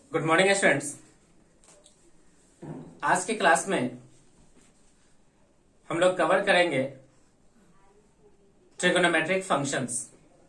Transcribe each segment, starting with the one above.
Good morning students. आज की class में हम लोग कवर करेंगे ट्रिगोनोमेट्रिक फंक्शंस।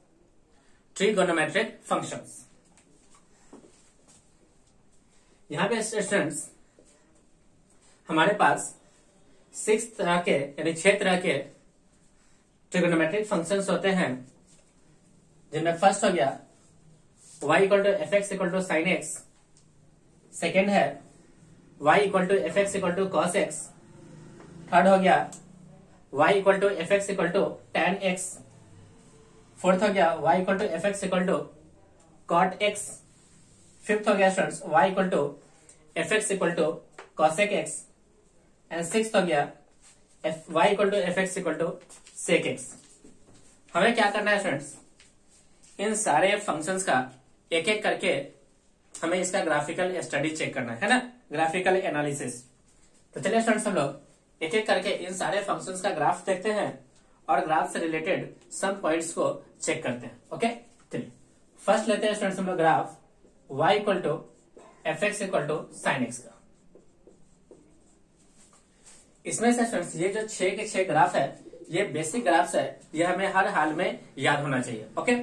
यहां पे स्टूडेंट्स हमारे पास 6 तरह के यानी 6 तरह के ट्रिगोनोमेट्रिक फंक्शंस होते हैं, जिनमें फर्स्ट हो गया y equal to f x equal to sine x. Second है y equal to f x equal to cos x. Third हो गया y equal to f x equal to tan x. Fourth हो गया y equal to f x equal to cot x. Fifth हो गया students y equal to f x equal to cosec x. And sixth हो गया y equal to f x equal to sec x. हमें क्या करना है students, इन सारे functions का एक एक करके हमें इसका ग्राफिकल स्टडी चेक करना है ना, ग्राफिकल एनालिसिस। तो चलिए स्टूडेंट्स हम लोग एक एक करके इन सारे फंक्शंस का ग्राफ देखते हैं और ग्राफ से रिलेटेड सम पॉइंट्स को चेक करते हैं। ओके, चलिए फर्स्ट लेते हैं स्टूडेंट्स हम लोग graph y equal to f x equal to sine x का। इसमें से स्टूडेंट्स ये जो 6 के 6 ग्राफ है, ये बेसिक ग्राफ्स है, ये हमें हर हाल में याद होना चाहिए। ओके,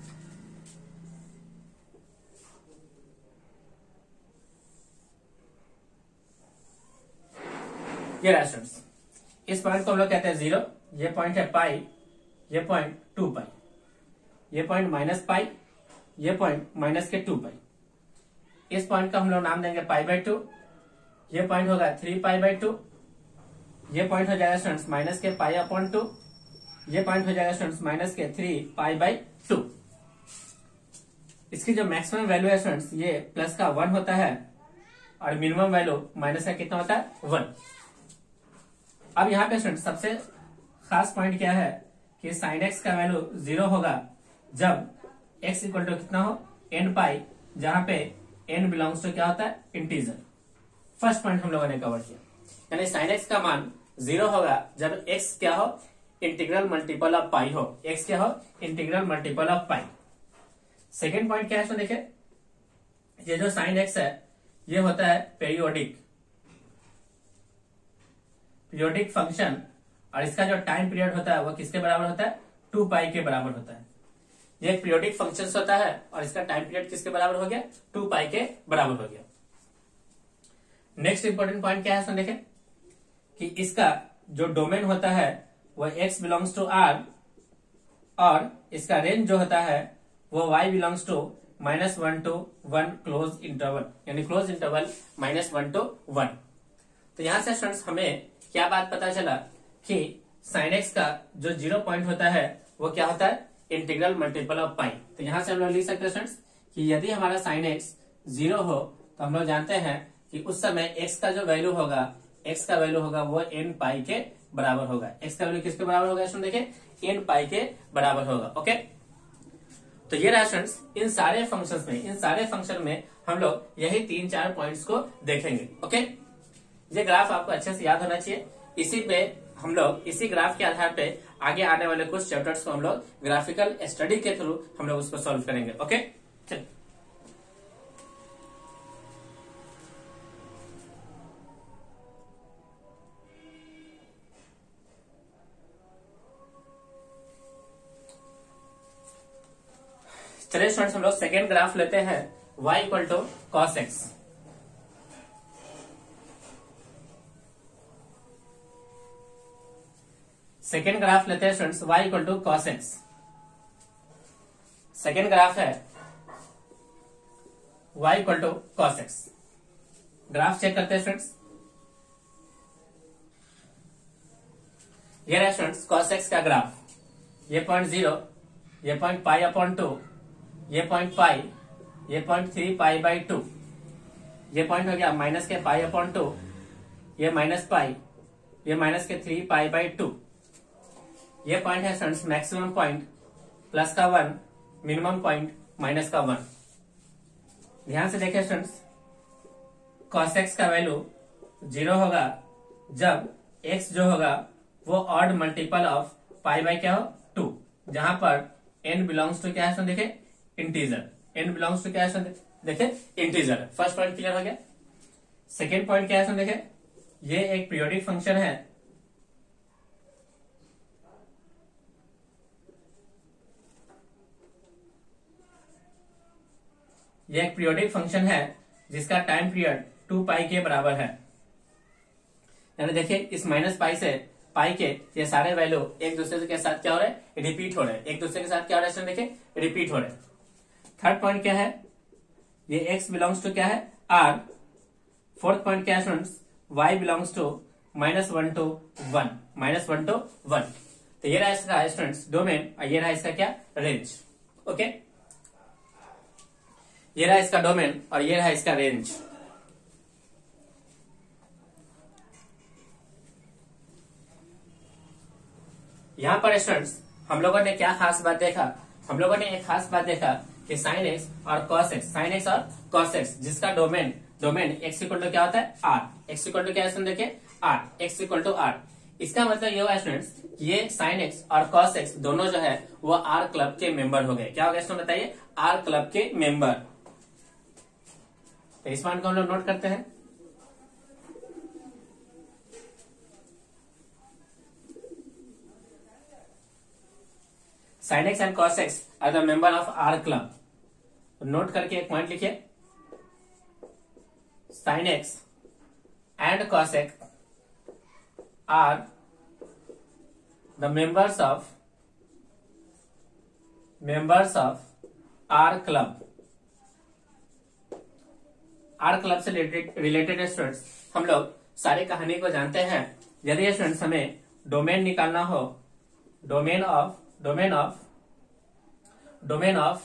ये रहा स्टूडेंट्स, इस पॉइंट को हम लोग कहते हैं 0, ये पॉइंट है पाई, ये पॉइंट 2 पाई, ये पॉइंट माइनस पाई, ये पॉइंट माइनस के 2 पाई। इस पॉइंट का हम लोग नाम देंगे पाई बाई 2। ये पॉइंट होगा 3 पाई बाई 2। ये पॉइंट हो जाएगा स्टूडेंट्स माइनस के पाई अपॉन 2। ये पॉइंट हो जाएगा स्टूडेंट्स माइनस के 3 पाई बाई 2। इसकी जो मैक्सिमम वैल्यू है स्टूडेंट्स, ये प्लस का 1 होता है और मिनिमम वैल्यू माइनस का कितना होता है, 1। अब यहाँ पे स्टूडेंट सबसे खास पॉइंट क्या है कि साइन एक्स का वैल्यू 0 होगा जब x इक्वल टू कितना हो, n पाई, जहां पे n बिलोंग्स टू क्या होता है, इंटीजर। फर्स्ट पॉइंट हम लोगों ने कवर किया, यानी साइन एक्स का मान 0 होगा जब x क्या हो, इंटीग्रल मल्टीपल ऑफ पाई हो। x क्या हो, integral multiple of pi. Second point क्या है, देखिए ये जो साइन एक्स है ये होता है पीरियोडिक फंक्शन, और इसका जो टाइम पीरियड होता है वो किसके बराबर होता है, 2 पाई के बराबर होता है। ये एक पीरियोडिक फंक्शन होता है और इसका टाइम पीरियड किसके बराबर हो गया, 2 पाई के बराबर हो गया। नेक्स्ट इंपॉर्टेंट पॉइंट क्या है, देखें कि इसका जो डोमेन होता है वो x बिलोंग्स टू r, और इसका रेंज जो होता है वो y belongs to -1 to 1 close interval, यानी क्लोज इंटरवल -1 to 1। तो यहां से स्टूडेंट्स हमें क्या बात पता चला कि साइन एक्स का जो 0 पॉइंट होता है वो क्या होता है, इंटीग्रल मल्टीपल ऑफ पाई। तो यहां से हम लोग लिख सकते हैं स्टूडेंट्स कि यदि हमारा साइन एक्स 0 हो तो हम लोग जानते हैं कि उस समय x का जो वैल्यू होगा, x का वैल्यू होगा वो n पाई के बराबर होगा। x का वैल्यू किसके बराबर होगा, देखिए n पाई के बराबर होगा। ओके, तो ये रहा स्टूडेंट्स, इन सारे फंक्शन में हम लोग यही 3-4 पॉइंट्स को देखेंगे। ओके, ये ग्राफ आपको अच्छे से याद होना चाहिए। इसी पे हम लोग, इसी ग्राफ के आधार पे आगे आने वाले कुछ चैप्टर्स को हम लोग ग्राफिकल स्टडी के थ्रू हम लोग उसको सॉल्व करेंगे। ओके, चलिए स्टूडेंट्स हम लोग सेकेंड ग्राफ लेते हैं, y equal to cos x. Second graph लेते हैं students y equal to cos x. Second graph है y equal to cos x. Graph check करते हैं स्टूडेंट्स, ये रहा स्टूडेंट्स कॉस एक्स का ग्राफ। ये पॉइंट 0, ये पॉइंट पाई अपॉन 2, ये पॉइंट पाई, ये पॉइंट 3 पाई बाई 2, ये पॉइंट हो गया माइनस के पाई अपॉन 2, ये माइनस पाई, ये माइनस के 3 पाई बाई 2। ये पॉइंट है स्टूडेंट्स मैक्सिमम पॉइंट प्लस का 1, मिनिमम पॉइंट माइनस का 1। ध्यान से देखें स्टूडेंट्स, cos x का वैल्यू 0 होगा जब x जो होगा वो odd multiple of pi by क्या हो, 2, जहां पर n बिलोंग्स टू क्या है, देखे इंटीजर। n बिलोंग्स टू क्या है, देखिए इंटीजर है। फर्स्ट पॉइंट क्लियर हो गया। सेकेंड पॉइंट क्या है, देखिए ये एक पीरियोडिक फंक्शन है, ये एक पीरियोडिक फंक्शन है जिसका टाइम पीरियड 2 पाई के बराबर है। यानी देखिए इस माइनस पाई से पाई के ये सारे वैल्यू एक दूसरे के साथ क्या हो रहे हैं, रिपीट हो रहे हैं। एक दूसरे के साथ क्या हो रहा है, देखिए रिपीट हो रहे हैं। थर्ड पॉइंट क्या है, ये x बिलोंग्स टू क्या है, r। फोर्थ पॉइंट क्या है students, y belongs to -1 to 1, -1 to 1। तो ये रहा इसका स्टूडेंट्स डोमेन और ये रहा इसका क्या, रेंज। ओके, ये रहा इसका डोमेन और ये रहा इसका रेंज। यहां पर स्टूडेंट्स हम लोगों ने क्या खास बात देखा, हम लोगों ने एक खास बात देखा कि साइन एक्स और कॉस एक्स, साइन एक्स और कॉस एक्स जिसका डोमेन एक्स इक्वल टू क्या होता है, आर। एक्स इक्वल टू क्या है देखिए, R. X equal to R, इसका मतलब ये हुआ स्टूडेंट्स ये साइन एक्स और कॉस एक्स दोनों जो है वो आर क्लब के मेंबर हो गए। क्या हो गया स्टूडेंट बताइए, आर क्लब के मेंबर। तो इस पॉइंट को हम लोग नोट करते हैं। Sine x and cos x are the member of R club. Note करके एक पॉइंट लिखिए, sine x and cos x are the members of R club. R club से रिलेटेड स्टूडेंट्स हम लोग सारी कहानी को जानते हैं। यदि स्टूडेंट्स हमें डोमेन निकालना हो, domain of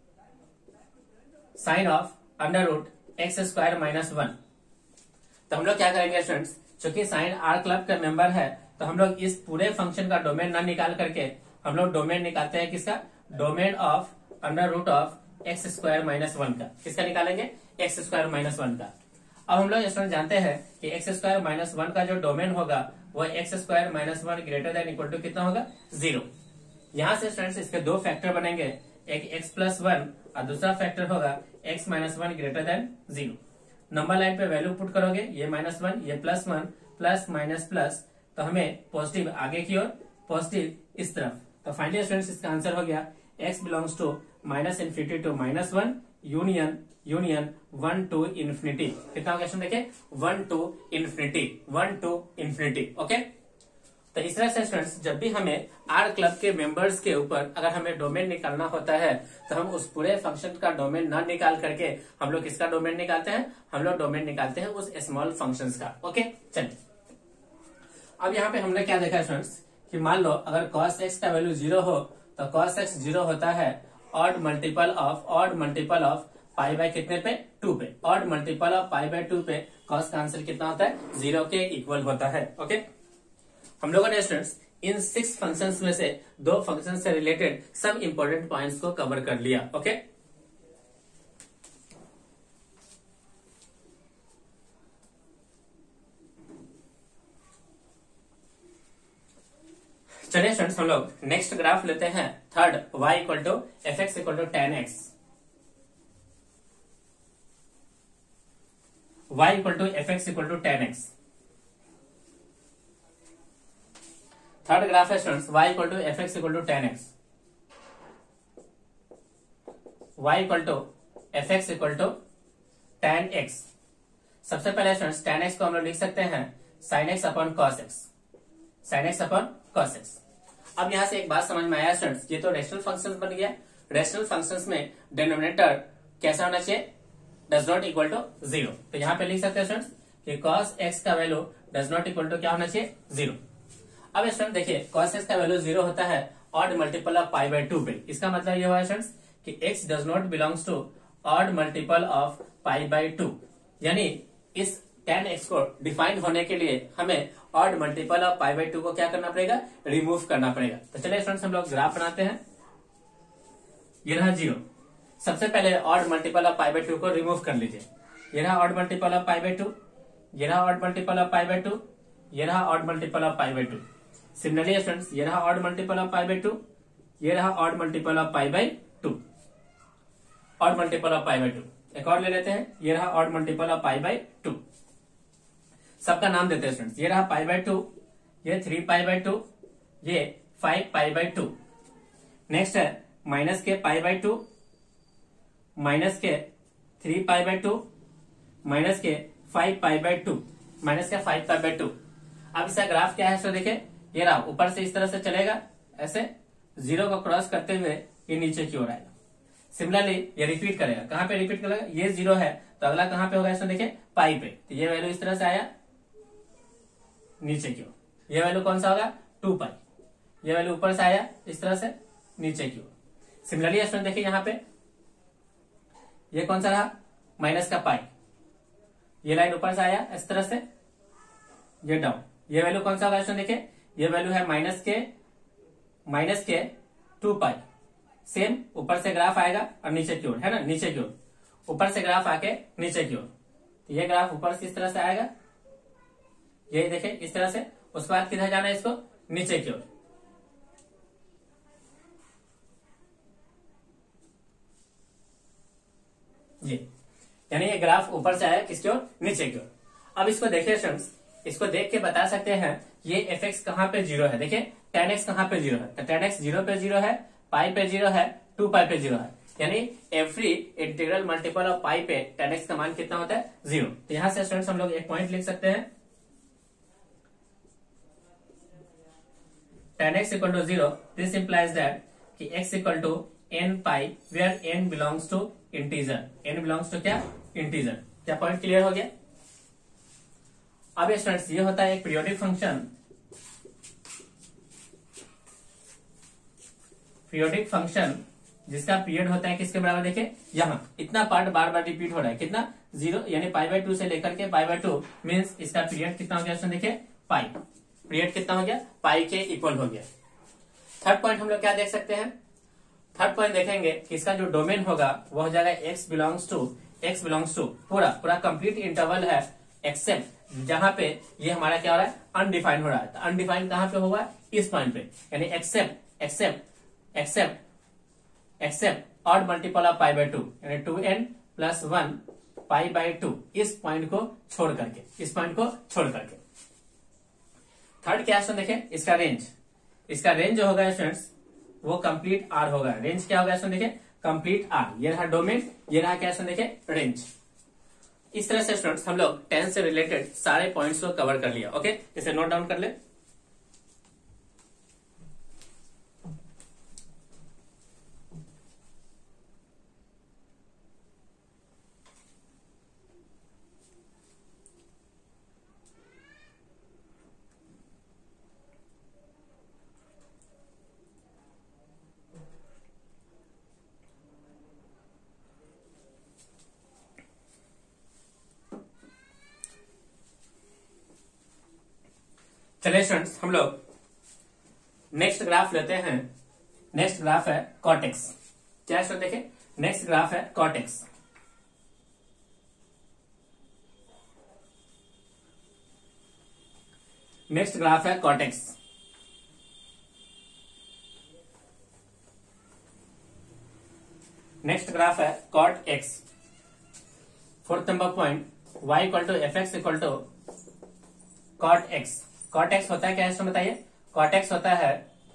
sine of under root x square -1, तो हम लोग क्या करेंगे स्टूडेंट्स, चूंकि साइन आर क्लब का मेंबर है तो हम लोग इस पूरे फंक्शन का डोमेन ना निकाल करके हम लोग डोमेन निकालते हैं किसका, domain of under root of x square -1 का। किसका निकालेंगे, एक्स स्क्वायर -1 का। अब हम लोग स्टूडेंट जानते हैं कि एक्स स्क्वायर -1 का जो डोमेन होगा वह x square -1 greater than equal to कितना होगा, 0। यहां से स्टूडेंट्स इसके दो फैक्टर बनेंगे, एक x+1 और दूसरा फैक्टर होगा x -1 greater than 0। Number line पे वैल्यू पुट करोगे, ये -1 ये +1 प्लस माइनस प्लस, तो हमें पॉजिटिव आगे की ओर, पॉजिटिव इस तरफ। तो फाइनली स्टूडेंट्स इसका आंसर हो गया x belongs to -∞ to -1 union 1 to infinity। कितना हो गया देखिए, 1 to infinity। ओके, तो इस तरह से स्टूडेंट्स जब भी हमें आर क्लब के मेंबर्स के ऊपर अगर हमें डोमेन निकालना होता है तो हम उस पूरे फंक्शन का डोमेन ना निकाल करके हम लोग किसका डोमेन निकालते हैं, हम लोग डोमेन निकालते हैं उस स्मॉल फंक्शंस का। ओके, चलिए अब यहाँ पे हमने क्या देखा स्टूडेंट्स कि मान लो अगर cos x का वैल्यू 0 हो तो cos x 0 होता है odd multiple of pi by कितने पे, 2 पे। Odd multiple of pi by 2 पे cos का आंसर कितना होता है, 0 के इक्वल होता है। ओके, हम लोगों ने स्टूडेंट्स इन 6 फंक्शंस में से 2 फंक्शन से रिलेटेड सब इंपॉर्टेंट पॉइंट्स को कवर कर लिया। ओके, चलिए स्टूडेंट्स हम लोग नेक्स्ट ग्राफ लेते हैं, third y equal to f x equal to tan x. y equal to f x equal to tan x. Third graph है students y equal to f x equal to tan x. y equal to f x equal to tan x. सबसे पहले students ten x को हम लोग लिख सकते हैं sine x upon cos x, sine x upon cos x. अब यहां से एक बात समझ में आया स्टूडेंट्स, ये तो रेशनल फंक्शंस बन गया। रेशनल फंक्शंस में डिनोमिनेटर कैसा होना चाहिए, डज नॉट इक्वल टू 0। तो यहां पे लिख सकते हैं स्टूडेंट्स कि cos x का value does not equal to क्या होना चाहिए, 0। अब स्टूडेंट देखिए cos x का वैल्यू 0 होता है odd multiple of pi by 2 पे। इसका मतलब ये हुआ स्टूडेंट्स कि x does not belongs to odd multiple of pi by 2, यानी इस tan x को डिफाइन होने के लिए हमें odd multiple of pi by 2 को क्या करना पड़ेगा, रिमूव करना पड़ेगा। तो चलिए स्टूडेंट्स हम लोग ग्राफ बनाते हैं। ये रहा 0, सबसे पहले odd multiple of pi by 2 को रिमूव कर लीजिए। ये रहा odd multiple of pi by 2, ये रहा odd multiple of pi by 2, ये रहा odd multiple of pi by 2। Similarly students ये रहा odd multiple of pi by 2, ये रहा odd multiple of pi by 2, odd multiple of pi by 2। एक और ले लेते हैं, ये रहा odd multiple of pi by 2। सबका नाम देते हैं स्टूडेंट्स, ये रहा पाई बाई 2, ये 3 पाई बाई 2, ये 5 पाई बाई 2। नेक्स्ट है माइनस के पाई बाई 2, माइनस के 3 पाई बाई 2, माइनस के 5 पाई बाई 2, माइनस के 5 पाई बाई 2। अब इसका ग्राफ क्या है सो देखिए, ये रहा ऊपर से इस तरह से चलेगा, ऐसे जीरो को क्रॉस करते हुए ये नीचे की ओर आएगा। सिमिलरली ये रिपीट करेगा, कहां पे रिपीट करेगा, ये 0 है तो अगला कहां पे होगा इसमें देखिए पाई पे, तो ये वैल्यू इस तरह से आया नीचे की ओर, ये वैल्यू कौन सा होगा 2 पाई, ये वैल्यू ऊपर से आया इस तरह से नीचे की ओर। सिमिलरली स्टूडेंट देखिए यहाँ पे ये कौन सा रहा माइनस का पाई, ये लाइन ऊपर से आया इस तरह से, ये डाउन, ये वैल्यू कौन सा होगा स्टूडेंट देखिए, ये वैल्यू है माइनस के 2 पाई। सेम ऊपर से ग्राफ आएगा और नीचे की ओर, है ना, नीचे की ओर, ऊपर से ग्राफ आके नीचे की ओर, तो ये ग्राफ ऊपर से इस तरह से आएगा, ये देखिए इस तरह से, उसके बाद किधर जाना है इसको नीचे की ओर। ये यानी ये ग्राफ ऊपर से आया किसकी ओर, नीचे की ओर। अब इसको देखिए स्टूडेंट्स, इसको देख के बता सकते हैं ये fx कहां पे 0 है, देखिए tan x कहां पे 0 है, तो tan x 0 पे 0 है, पाई पे 0 है, 2 पाई पे 0 है, यानी every integral multiple of pi पे tan x का मान कितना होता है 0। तो यहां से स्टूडेंट्स हम लोग एक पॉइंट लिख सकते हैं, tan x equal to 0, this implies that कि x equal to n pi where n belongs to integer, n belongs to क्या इंटीजर। क्या पॉइंट क्लियर हो गया। अब स्टूडेंट्स ये होता है एक पीरियोडिक फंक्शन, पीरियोडिक फंक्शन जिसका पीरियड होता है किसके बराबर, देखिए यहाँ इतना पार्ट बार बार रिपीट हो रहा है, कितना 0 यानी पाई बाई 2 से लेकर के पाई बाई 2 मीन्स इसका पीरियड कितना हो गया स्टूडेंट, देखिए पाई, पीरियड कितना हो गया पाई के इक्वल हो गया। थर्ड पॉइंट हम लोग क्या देख सकते हैं, थर्ड पॉइंट देखेंगे कि इसका जो डोमेन होगा वो हो जाएगा x बिलोंग्स टू पूरा कंप्लीट इंटरवल है, एक्सेप्ट जहां पे ये हमारा क्या हो रहा है अनडिफाइंड हो रहा है, तो अनडिफाइंड कहां पे होगा इस पॉइंट पे, यानी except odd multiple of pi by 2 यानी 2n प्लस 1 पाई बाई 2, इस पॉइंट को छोड़ करके। थर्ड क्या है देखिए इसका रेंज जो होगा स्टूडेंट्स वो कंप्लीट आर होगा, रेंज क्या होगा देखिए कंप्लीट आर, ये रहा डोमेन, ये रहा क्या देखिए रेंज। इस तरह से स्टूडेंट्स हम लोग 10 से रिलेटेड सारे पॉइंट्स को कवर कर लिया। ओके, इसे नोट डाउन कर ले। चलिए स्टूडेंट्स हम लोग नेक्स्ट ग्राफ लेते हैं। नेक्स्ट ग्राफ है कॉटेक्स। क्या है देखें, नेक्स्ट ग्राफ है कॉटेक्स। नेक्स्ट ग्राफ है कॉटेक्स। नेक्स्ट ग्राफ है cot x. Fourth number point y equal to f x equal to cot x. Cot x होता है क्या है बताइए। कॉट एक्स होता है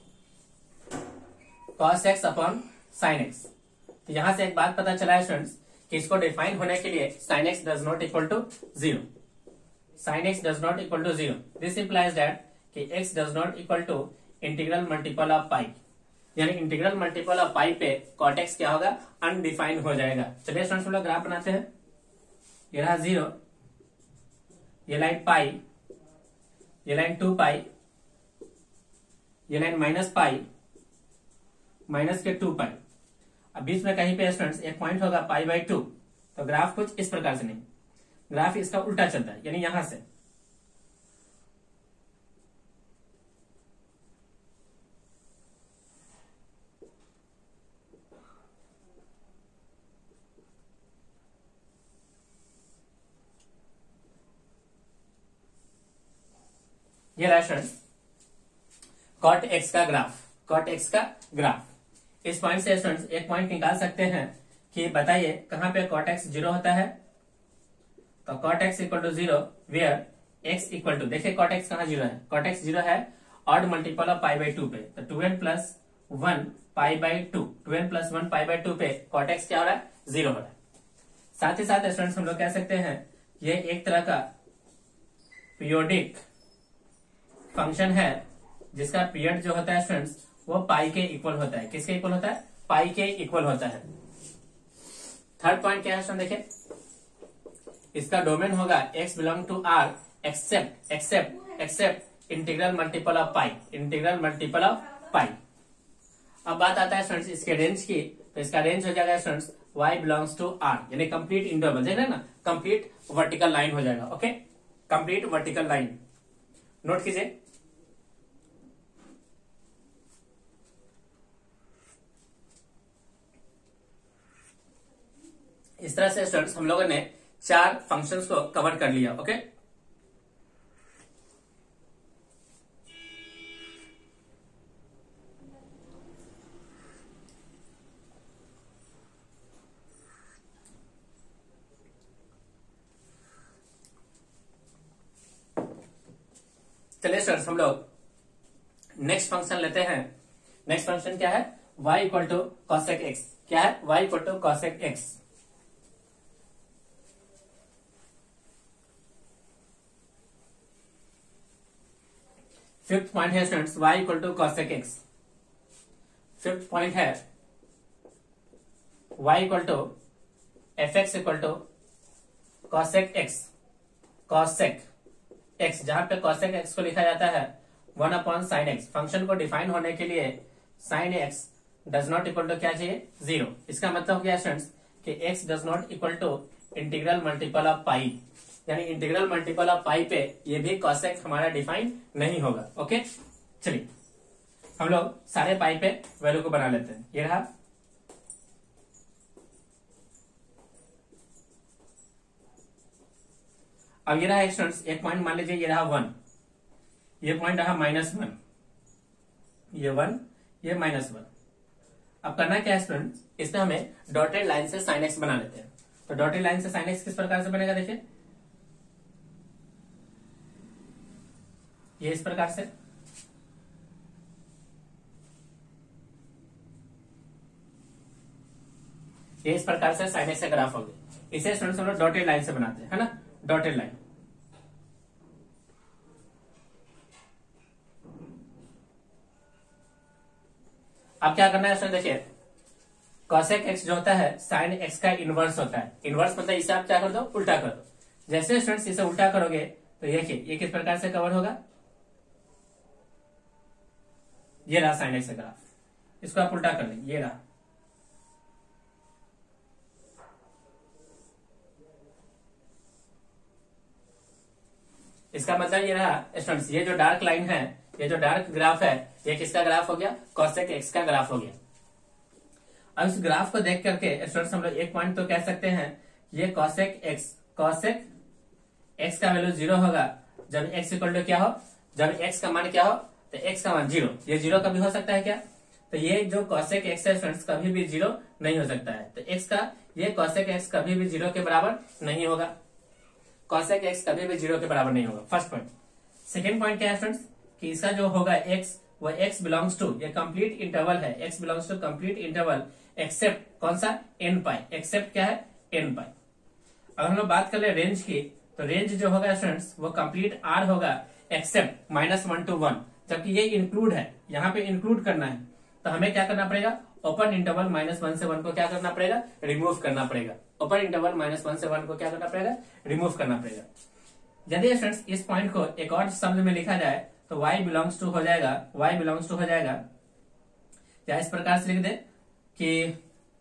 cos x upon sine x. तो यहां से एक बात पता चला है स्टूडेंट्स कि इसको डिफाइन होने के लिए sine x does not equal to 0। Sine x does not equal to 0, this implies that कि x does not equal to integral multiple of pi, यानी इंटीग्रल मल्टीपल ऑफ पाई पे कॉट एक्स क्या होगा, undefined हो जाएगा। चलिए students हम लोग ग्राफ बनाते हैं। ये रहा 0, ये लाइन पाई, ये लाइन 2 पाई, ये लाइन माइनस पाई, माइनस के 2 पाई। अब बीच में कहीं पे स्टूडेंट्स एक पॉइंट होगा पाई बाई 2। तो ग्राफ कुछ इस प्रकार से नहीं, ग्राफ इसका उल्टा चलता है, यानी यहां से ये रहा स्टूडेंट्स कॉट एक्स का ग्राफ। कॉट एक्स का ग्राफ इस पॉइंट से स्टूडेंट्स एक पॉइंट निकाल सकते हैं कि बताइए कहाँ पे cot x 0 होता है, तो cot x equal to 0 where x equal to, देखिए cot x कहाँ 0 है, cot x 0 है odd multiple of pi by 2 पे, तो 2n plus 1 pi by 2, 2n plus 1 pi by 2 पे cot x क्या हो रहा है, 0 हो रहा है। साथ ही साथ स्टूडेंट्स हम लोग कह सकते हैं ये एक तरह का पीरियोडिक फंक्शन है जिसका पीरियड जो होता है स्टूडेंट्स वो पाई के इक्वल होता है। किसके इक्वल होता है, पाई के इक्वल होता है। थर्ड पॉइंट क्या है स्टूडेंट, देखिए इसका डोमेन होगा x belong to r except integral multiple of pi, integral multiple of pi. अब बात आता है स्टूडेंट्स इसके रेंज की, तो इसका रेंज हो जाएगा students y belongs to r, यानी कंप्लीट इंटरवल, देख रहे हैं ना, कंप्लीट वर्टिकल लाइन हो जाएगा। Okay, complete vertical line note कीजिए। इस तरह से स्टूडेंट्स हम लोगों ने 4 फंक्शंस को कवर कर लिया। ओके, चलिए स्टूडेंट्स हम लोग नेक्स्ट फंक्शन लेते हैं। नेक्स्ट फंक्शन क्या है, y equal to cosec x. क्या है, y equal to cosec x. Fifth point है students y equal to cosec x. Fifth point है y equal to f x equal to cosec x. Cosec x, जहां पे cosec x को लिखा जाता है 1 अपॉन साइन एक्स। फंक्शन को define होने के लिए sine x does not equal to क्या चाहिए, 0। इसका मतलब क्या है स्टूडेंट्स कि x does not equal to integral multiple of pi, यानी इंटीग्रल मल्टीपल ऑफ पाई पे ये भी कॉसेक हमारा डिफाइन नहीं होगा। ओके, चलिए हम लोग सारे पाई पे वैल्यू को बना लेते हैं। ये रहा, अब ये रहा स्टूडेंट्स एक पॉइंट मान लीजिए, ये रहा 1, ये पॉइंट रहा -1, ये 1, ये -1। अब करना क्या है स्टूडेंट्स, इसमें हमें डॉटेड लाइन से साइन एक्स बना लेते हैं। तो डॉटेड लाइन से साइन एक्स किस प्रकार से बनेगा, देखिए ये इस प्रकार से, ये इस प्रकार से साइन एक्स का ग्राफ हो गया। इसे स्टूडेंट्स हम लोग डॉटेड लाइन से बनाते हैं, है ना, डॉटेड लाइन। अब क्या करना है स्टूडेंट, देखिए कॉसेक एक्स जो होता है साइन एक्स का इनवर्स होता है। इनवर्स मतलब इसे आप क्या कर दो, उल्टा कर दो। जैसे स्टूडेंट्स इसे उल्टा करोगे तो देखिए ये किस प्रकार से कवर होगा, ये रहा साइन एक्स का ग्राफ। इसको आप उल्टा कर लेंगे, ये रहा। इसका मतलब ये रहा स्टूडेंट्स, ये जो डार्क लाइन है, ये जो डार्क ग्राफ है, ये किसका ग्राफ हो गया, कॉसेक एक्स का ग्राफ हो गया। अब इस ग्राफ को देख करके स्टूडेंट्स हम लोग एक पॉइंट तो कह सकते हैं, ये कॉसेक एक्स का वैल्यू 0 होगा जब x इक्वल टू क्या हो, जब x का मान क्या हो, तो x का मान 0। ये 0 कभी हो सकता है क्या, तो ये जो कॉसेक एक्स है स्टूडेंट्स कभी भी 0 नहीं हो सकता है। तो x का ये कॉसेक एक्स कभी भी 0 के बराबर नहीं होगा, कॉसेक एक्स कभी भी 0 के बराबर नहीं होगा। First point. सेकेंड पॉइंट क्या है स्टूडेंट्स कि इसका जो होगा x, वो x बिलोंग्स टू, ये कंप्लीट इंटरवल है, x belongs to complete interval except कौन सा, n पाई। एक्सेप्ट क्या है, n पाई। अगर हम लोग बात कर ले रेंज की, तो रेंज जो होगा स्टूडेंट्स वो कंप्लीट r होगा एक्सेप्ट -1 to 1, जबकि ये इंक्लूड है, यहाँ पे इंक्लूड करना है, तो हमें क्या करना पड़ेगा, ओपन इंटरवल -1 से 1 को क्या करना पड़ेगा, रिमूव करना पड़ेगा। ओपन इंटरवल -1 से 1 को क्या करना पड़ेगा, रिमूव करना पड़ेगा। यदि स्टूडेंट्स इस पॉइंट को एक और शब्द में लिखा जाए तो y बिलोंग्स टू हो जाएगा, y बिलोंग्स टू हो जाएगा, या इस प्रकार से लिख दे कि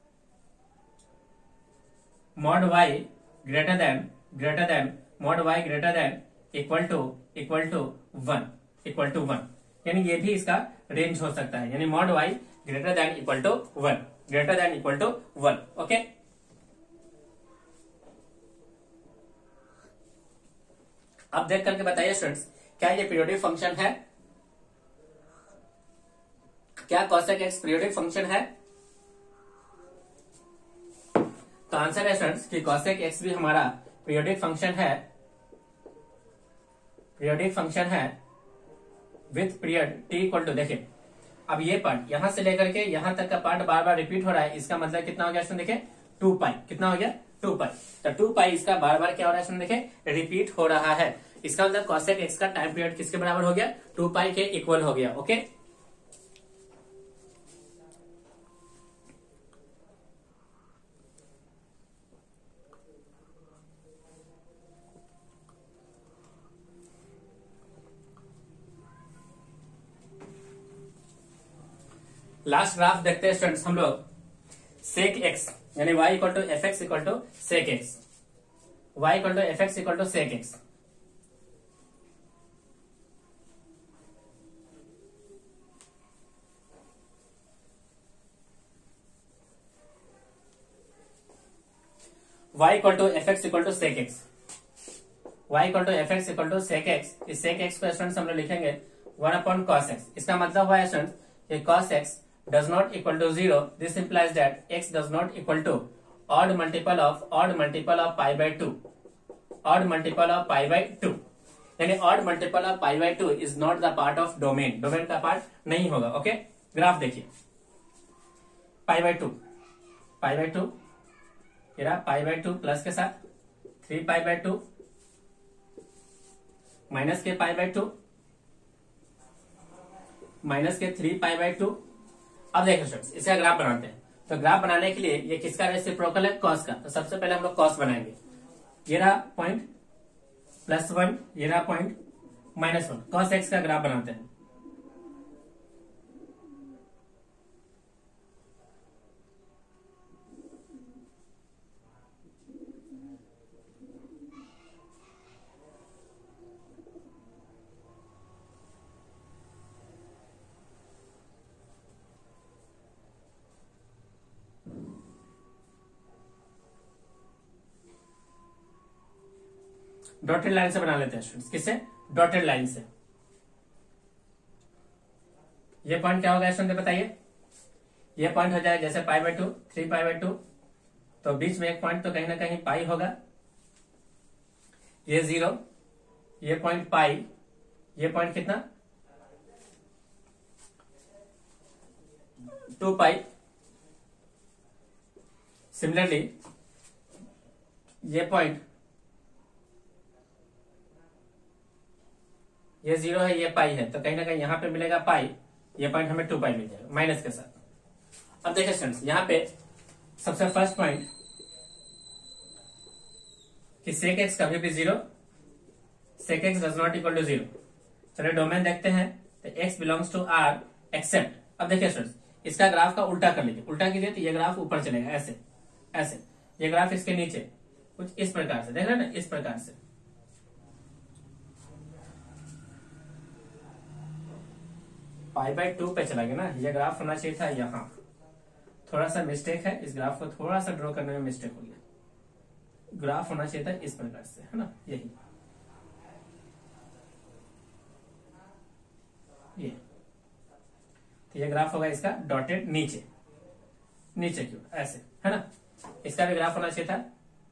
mod y greater than mod y greater than equal to 1, यानी ये भी इसका रेंज हो सकता है, यानी mod y greater than equal to 1, okay. अब देख करके बताइए स्टूडेंट्स, क्या ये पीरियोडिक फंक्शन है, क्या कॉसेक एक्स पीरियोडिक फंक्शन है। इसका आंसर है स्टूडेंट्स कि cosec x भी हमारा पीरियोडिक फंक्शन है with period t equal to, देखिए अब ये पार्ट यहां से लेकर के यहां तक का पार्ट बार बार रिपीट हो रहा है, इसका मतलब कितना हो गया स्टूडेंट, देखिए 2 पाई, कितना हो गया 2 पाई। तो 2 पाई इसका बार बार क्या हो रहा है स्टूडेंट, देखिए रिपीट हो रहा है। इसका मतलब cosec x का टाइम पीरियड किसके बराबर हो गया, 2 पाई के इक्वल हो गया। ओके, लास्ट ग्राफ देखते हैं स्टूडेंट्स हम लोग, सेक एक्स यानी y equal to f x equal to sec x, y equal to f x equal to sec x. y equal to f x equal to sec x, y equal to f x equal to sec x. इस sec x को students हम लोग लिखेंगे 1 upon cos x। इसका मतलब हुआ है students कि cos x does not equal to 0. This implies that x does not equal to odd multiple of pi by 2. Odd multiple of pi by 2 यानी odd multiple of pi by 2 is not the part of domain. Domain का part नहीं होगा। Okay, graph देखिए, pi by 2 pi by 2 plus के साथ 3 पाई by 2 minus के पाई by 2 minus के 3 पाई by 2। अब देखो स्टूडेंट्स, इसका ग्राफ बनाते हैं। तो ग्राफ बनाने के लिए ये किसका रेसिप्रोकल है, कॉस का। तो सबसे पहले हम लोग कॉस बनाएंगे। ये रहा पॉइंट +1, ये रहा पॉइंट -1। कॉस एक्स का ग्राफ बनाते हैं। डॉटेड लाइन से बना लेते हैं स्टूडेंट्स। किससे, डॉटेड लाइन से। ये पॉइंट क्या होगा स्टूडेंट बताइए, ये पॉइंट हो जाएगा जैसे पाई बाय 2, 3 पाई बाय 2, तो बीच में एक पॉइंट तो कहीं ना कहीं पाई होगा। ये 0, ये पॉइंट पाई, ये पॉइंट कितना 2 पाई। सिमिलरली ये पॉइंट, ये 0 है, ये पाई है, तो कहीं ना कहीं यहां पे मिलेगा पाई, ये पॉइंट हमें 2 पाई मिल जाएगा माइनस के साथ। अब देखिए स्टूडेंट्स, यहां पे सबसे फर्स्ट पॉइंट कि सेक एक्स कभी भी 0, sec x does not equal to 0। चलिए डोमेन देखते हैं। तो x belongs to R except, अब देखिए स्टूडेंट्स, इसका ग्राफ का उल्टा कर लीजिए। उल्टा कीजिए तो ये ग्राफ ऊपर चलेगा, ऐसे ऐसे। ये ग्राफ इसके नीचे कुछ इस प्रकार से, देख रहे हैं ना, इस प्रकार से। पाई बाय 2 पे चला गया ना, ये ग्राफ होना चाहिए था यहाँ। थोड़ा सा मिस्टेक है, इस ग्राफ को थोड़ा सा ड्रॉ करने में मिस्टेक हो गया। ग्राफ होना चाहिए था इस प्रकार से, है ना, यही ये। तो ये ग्राफ होगा इसका डॉटेड नीचे, नीचे क्यों ऐसे, है ना। इसका भी ग्राफ होना चाहिए था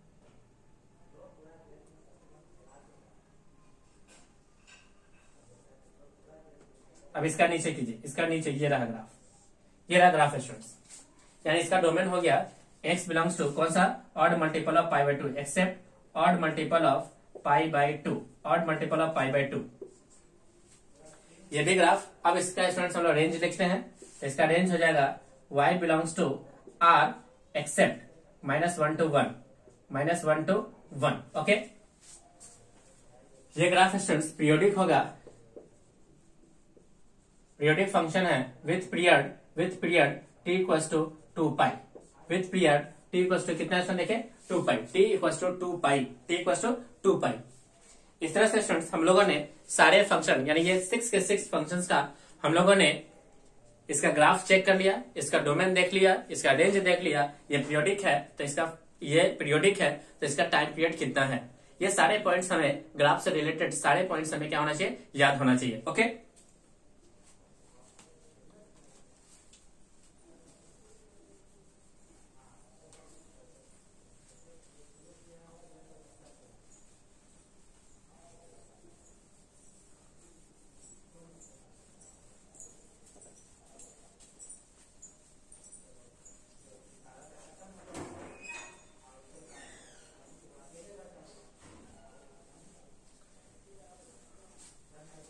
अब इसका नीचे कीजिए, इसका नीचे, ये रहा ग्राफ, ये रहा ग्राफ स्टूडेंट्स। यानी इसका डोमेन हो गया x बिलोंग्स टू कौन सा, odd multiple of pi by 2 except odd multiple of pi by 2, odd multiple of pi by 2। ये भी ग्राफ। अब इसका स्टूडेंट्स हम लोग रेंज लिखते हैं। तो इसका रेंज हो जाएगा y belongs to r except -1 to 1, -1 to 1। Okay, ये ग्राफ स्टूडेंट्स पीरियोडिक होगा, पीरियोडिक फंक्शन है with period t equals to 2 pi, with period t equals to कितना स्टूडेंट देखे 2 pi, t equals to 2 pi, t equals to 2 pi. इस तरह से students हम लोगों ने सारे फंक्शन यानी ये 6 के 6 फंक्शंस का हम लोगों ने इसका ग्राफ चेक कर लिया, इसका डोमेन देख लिया, इसका रेंज देख लिया। ये पीरियोडिक है तो इसका टाइम पीरियड कितना है। ये सारे पॉइंट्स हमें ग्राफ से रिलेटेड सारे पॉइंट्स हमें क्या होना चाहिए, याद होना चाहिए। ओके,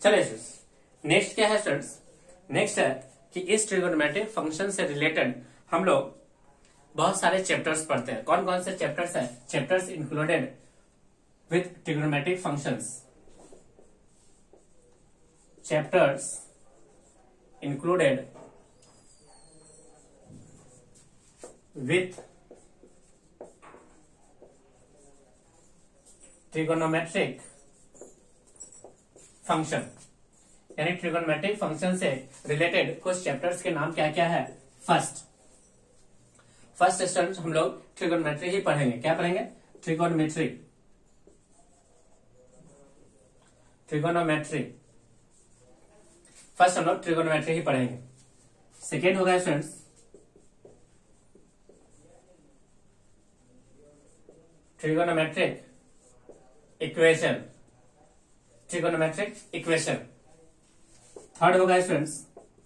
चलिए नेक्स्ट क्या है स्टूडेंट्स, नेक्स्ट है कि इस ट्रिगोनोमेट्रिक फंक्शन से रिलेटेड हम लोग बहुत सारे चैप्टर्स पढ़ते हैं। कौन कौन से चैप्टर्स है? Chapters included with trigonometric functions, chapters included with trigonometric function, यानी ट्रिगोनोमेट्रिक फंक्शन से रिलेटेड कुछ चैप्टर्स के नाम क्या क्या है। फर्स्ट स्टूडेंट हम लोग ट्रिगोनोमेट्री ही पढ़ेंगे। क्या पढ़ेंगे? ट्रिगोनोमेट्री। फर्स्ट हम लोग ट्रिगोनोमेट्री ही पढ़ेंगे। सेकेंड होगा स्टूडेंट्स ट्रिगोनोमेट्रिक इक्वेशन। थर्ड होगा स्टूडेंट्स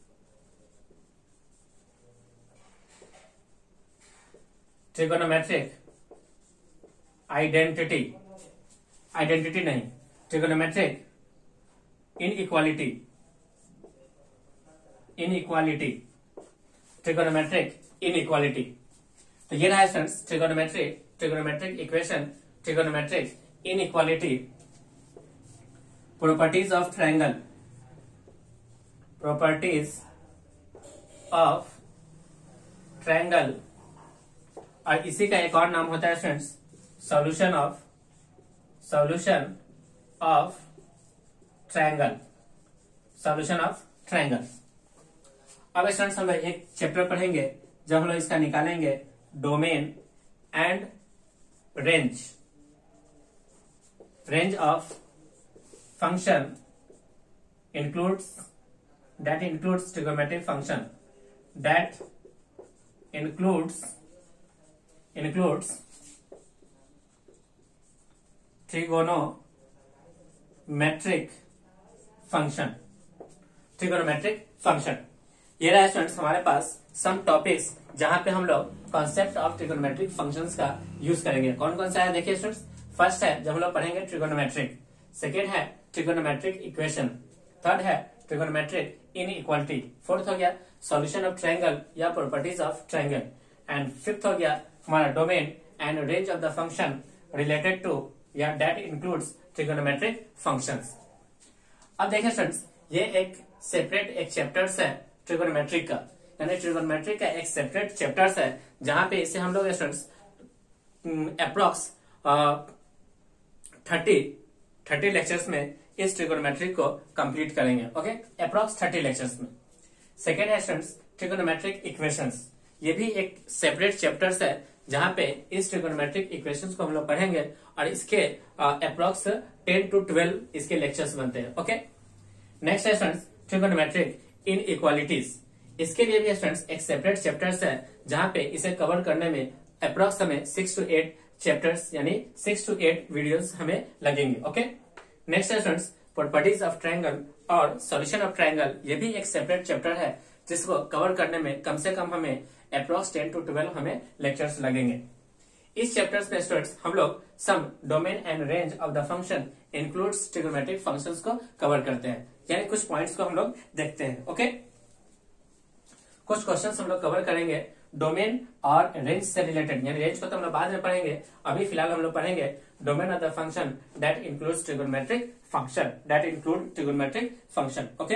ट्रिगोनोमेट्रिक आइडेंटिटी नहीं, ट्रिगोनोमेट्रिक इनइक्वालिटी, ट्रिगोनोमेट्रिक इनइक्वालिटी। तो ये रहा students trigonometric equation, trigonometric inequality, properties of triangle, और इसी का एक और नाम होता है स्टूडेंट्स सॉल्यूशन ऑफ ट्रायंगल। अब स्टूडेंट्स हम लोग एक चैप्टर पढ़ेंगे जब हम लोग इसका निकालेंगे domain and range of function includes trigonometric function that includes trigonometric function। ये रहा स्टूडेंट्स हमारे पास सम टॉपिक्स जहां पे हम लोग कॉन्सेप्ट ऑफ ट्रिगोनोमेट्रिक फंक्शंस का यूज करेंगे। कौन कौन सा है देखिए स्टूडेंट्स। फर्स्ट है जब हम लोग पढ़ेंगे ट्रिगोनोमेट्रिक, सेकेंड है ट्रिगोनोमेट्रिक इक्वेशन, थर्ड है ट्रिगोनोमेट्रिक इनइक्वालिटी, फोर्थ हो गया सॉल्यूशन ऑफ ट्रायंगल या properties of triangle, and fifth हो गया हमारा domain and range of the function related to या दैट इंक्लूड्स ट्रिगोनोमेट्रिक फंक्शंस। अब देखिए स्टूडेंट्स ये एक सेपरेट एक चैप्टर्स है ट्रिगोनोमेट्रिक का, यानी ट्रिगोनोमेट्रिक का एक सेपरेट चैप्टर्स है जहां पे इसे हम लोग स्टूडेंट्स अप्रोक्स 30 लेक्चर्स में इस ट्रिगोनोमेट्रिक को कंप्लीट करेंगे। ओके, अप्रोक्स 30 लेक्चर्स में। सेकेंड है स्टूडेंट्स ट्रिगोनोमेट्रिक इक्वेशंस, ये भी एक सेपरेट चैप्टर्स है जहां पे इस ट्रिगोनोमेट्रिक इक्वेशंस को हम लोग पढ़ेंगे और इसके अप्रोक्स 10 to 12 इसके लेक्चर्स बनते हैं। ओके, नेक्स्ट है स्टूडेंट्स ट्रिगोनोमेट्रिक इनइक्वालिटीज, इसके लिए भी स्टूडेंट्स एक सेपरेट चैप्टर्स है जहां पे इसे कवर करने में अप्रोक्स हमें 6 to 8 चैप्टर्स यानी 6 to 8 वीडियोस हमें लगेंगे। ओके, नेक्स्ट है स्टूडेंट्स प्रॉपर्टीज ऑफ ट्रायंगल और सॉल्यूशन ऑफ ट्रायंगल, ये भी एक सेपरेट चैप्टर है जिसको कवर करने में कम से कम हमें अप्रोक्स 10 to 12 हमें लेक्चर्स लगेंगे। इस चैप्टर्स में स्टूडेंट्स हम लोग some domain and range of the function includes trigonometric functions को कवर करते हैं, यानी कुछ पॉइंट्स को हम लोग देखते हैं। ओके, कुछ क्वेश्चंस हम लोग कवर करेंगे डोमेन और रेंज से रिलेटेड, यानी रेंज को तो हम लोग बाद में पढ़ेंगे, अभी फिलहाल हम लोग पढ़ेंगे domain of the function that includes trigonometric function. Okay,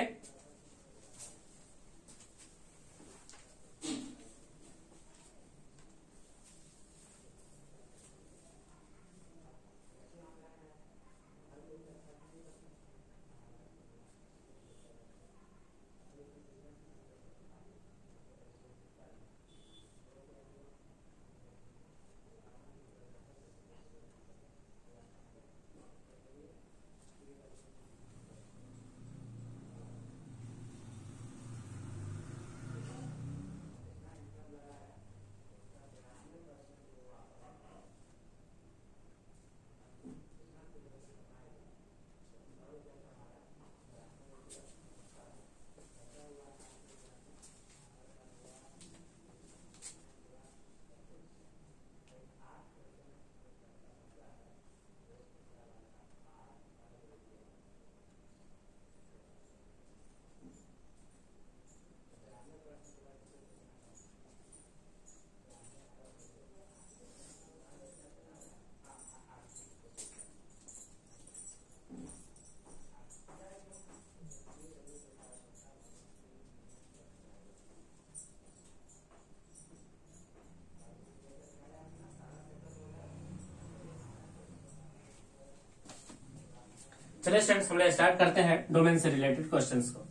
चलिए स्टूडेंट्स हम लोग स्टार्ट करते हैं डोमेन से रिलेटेड क्वेश्चंस को।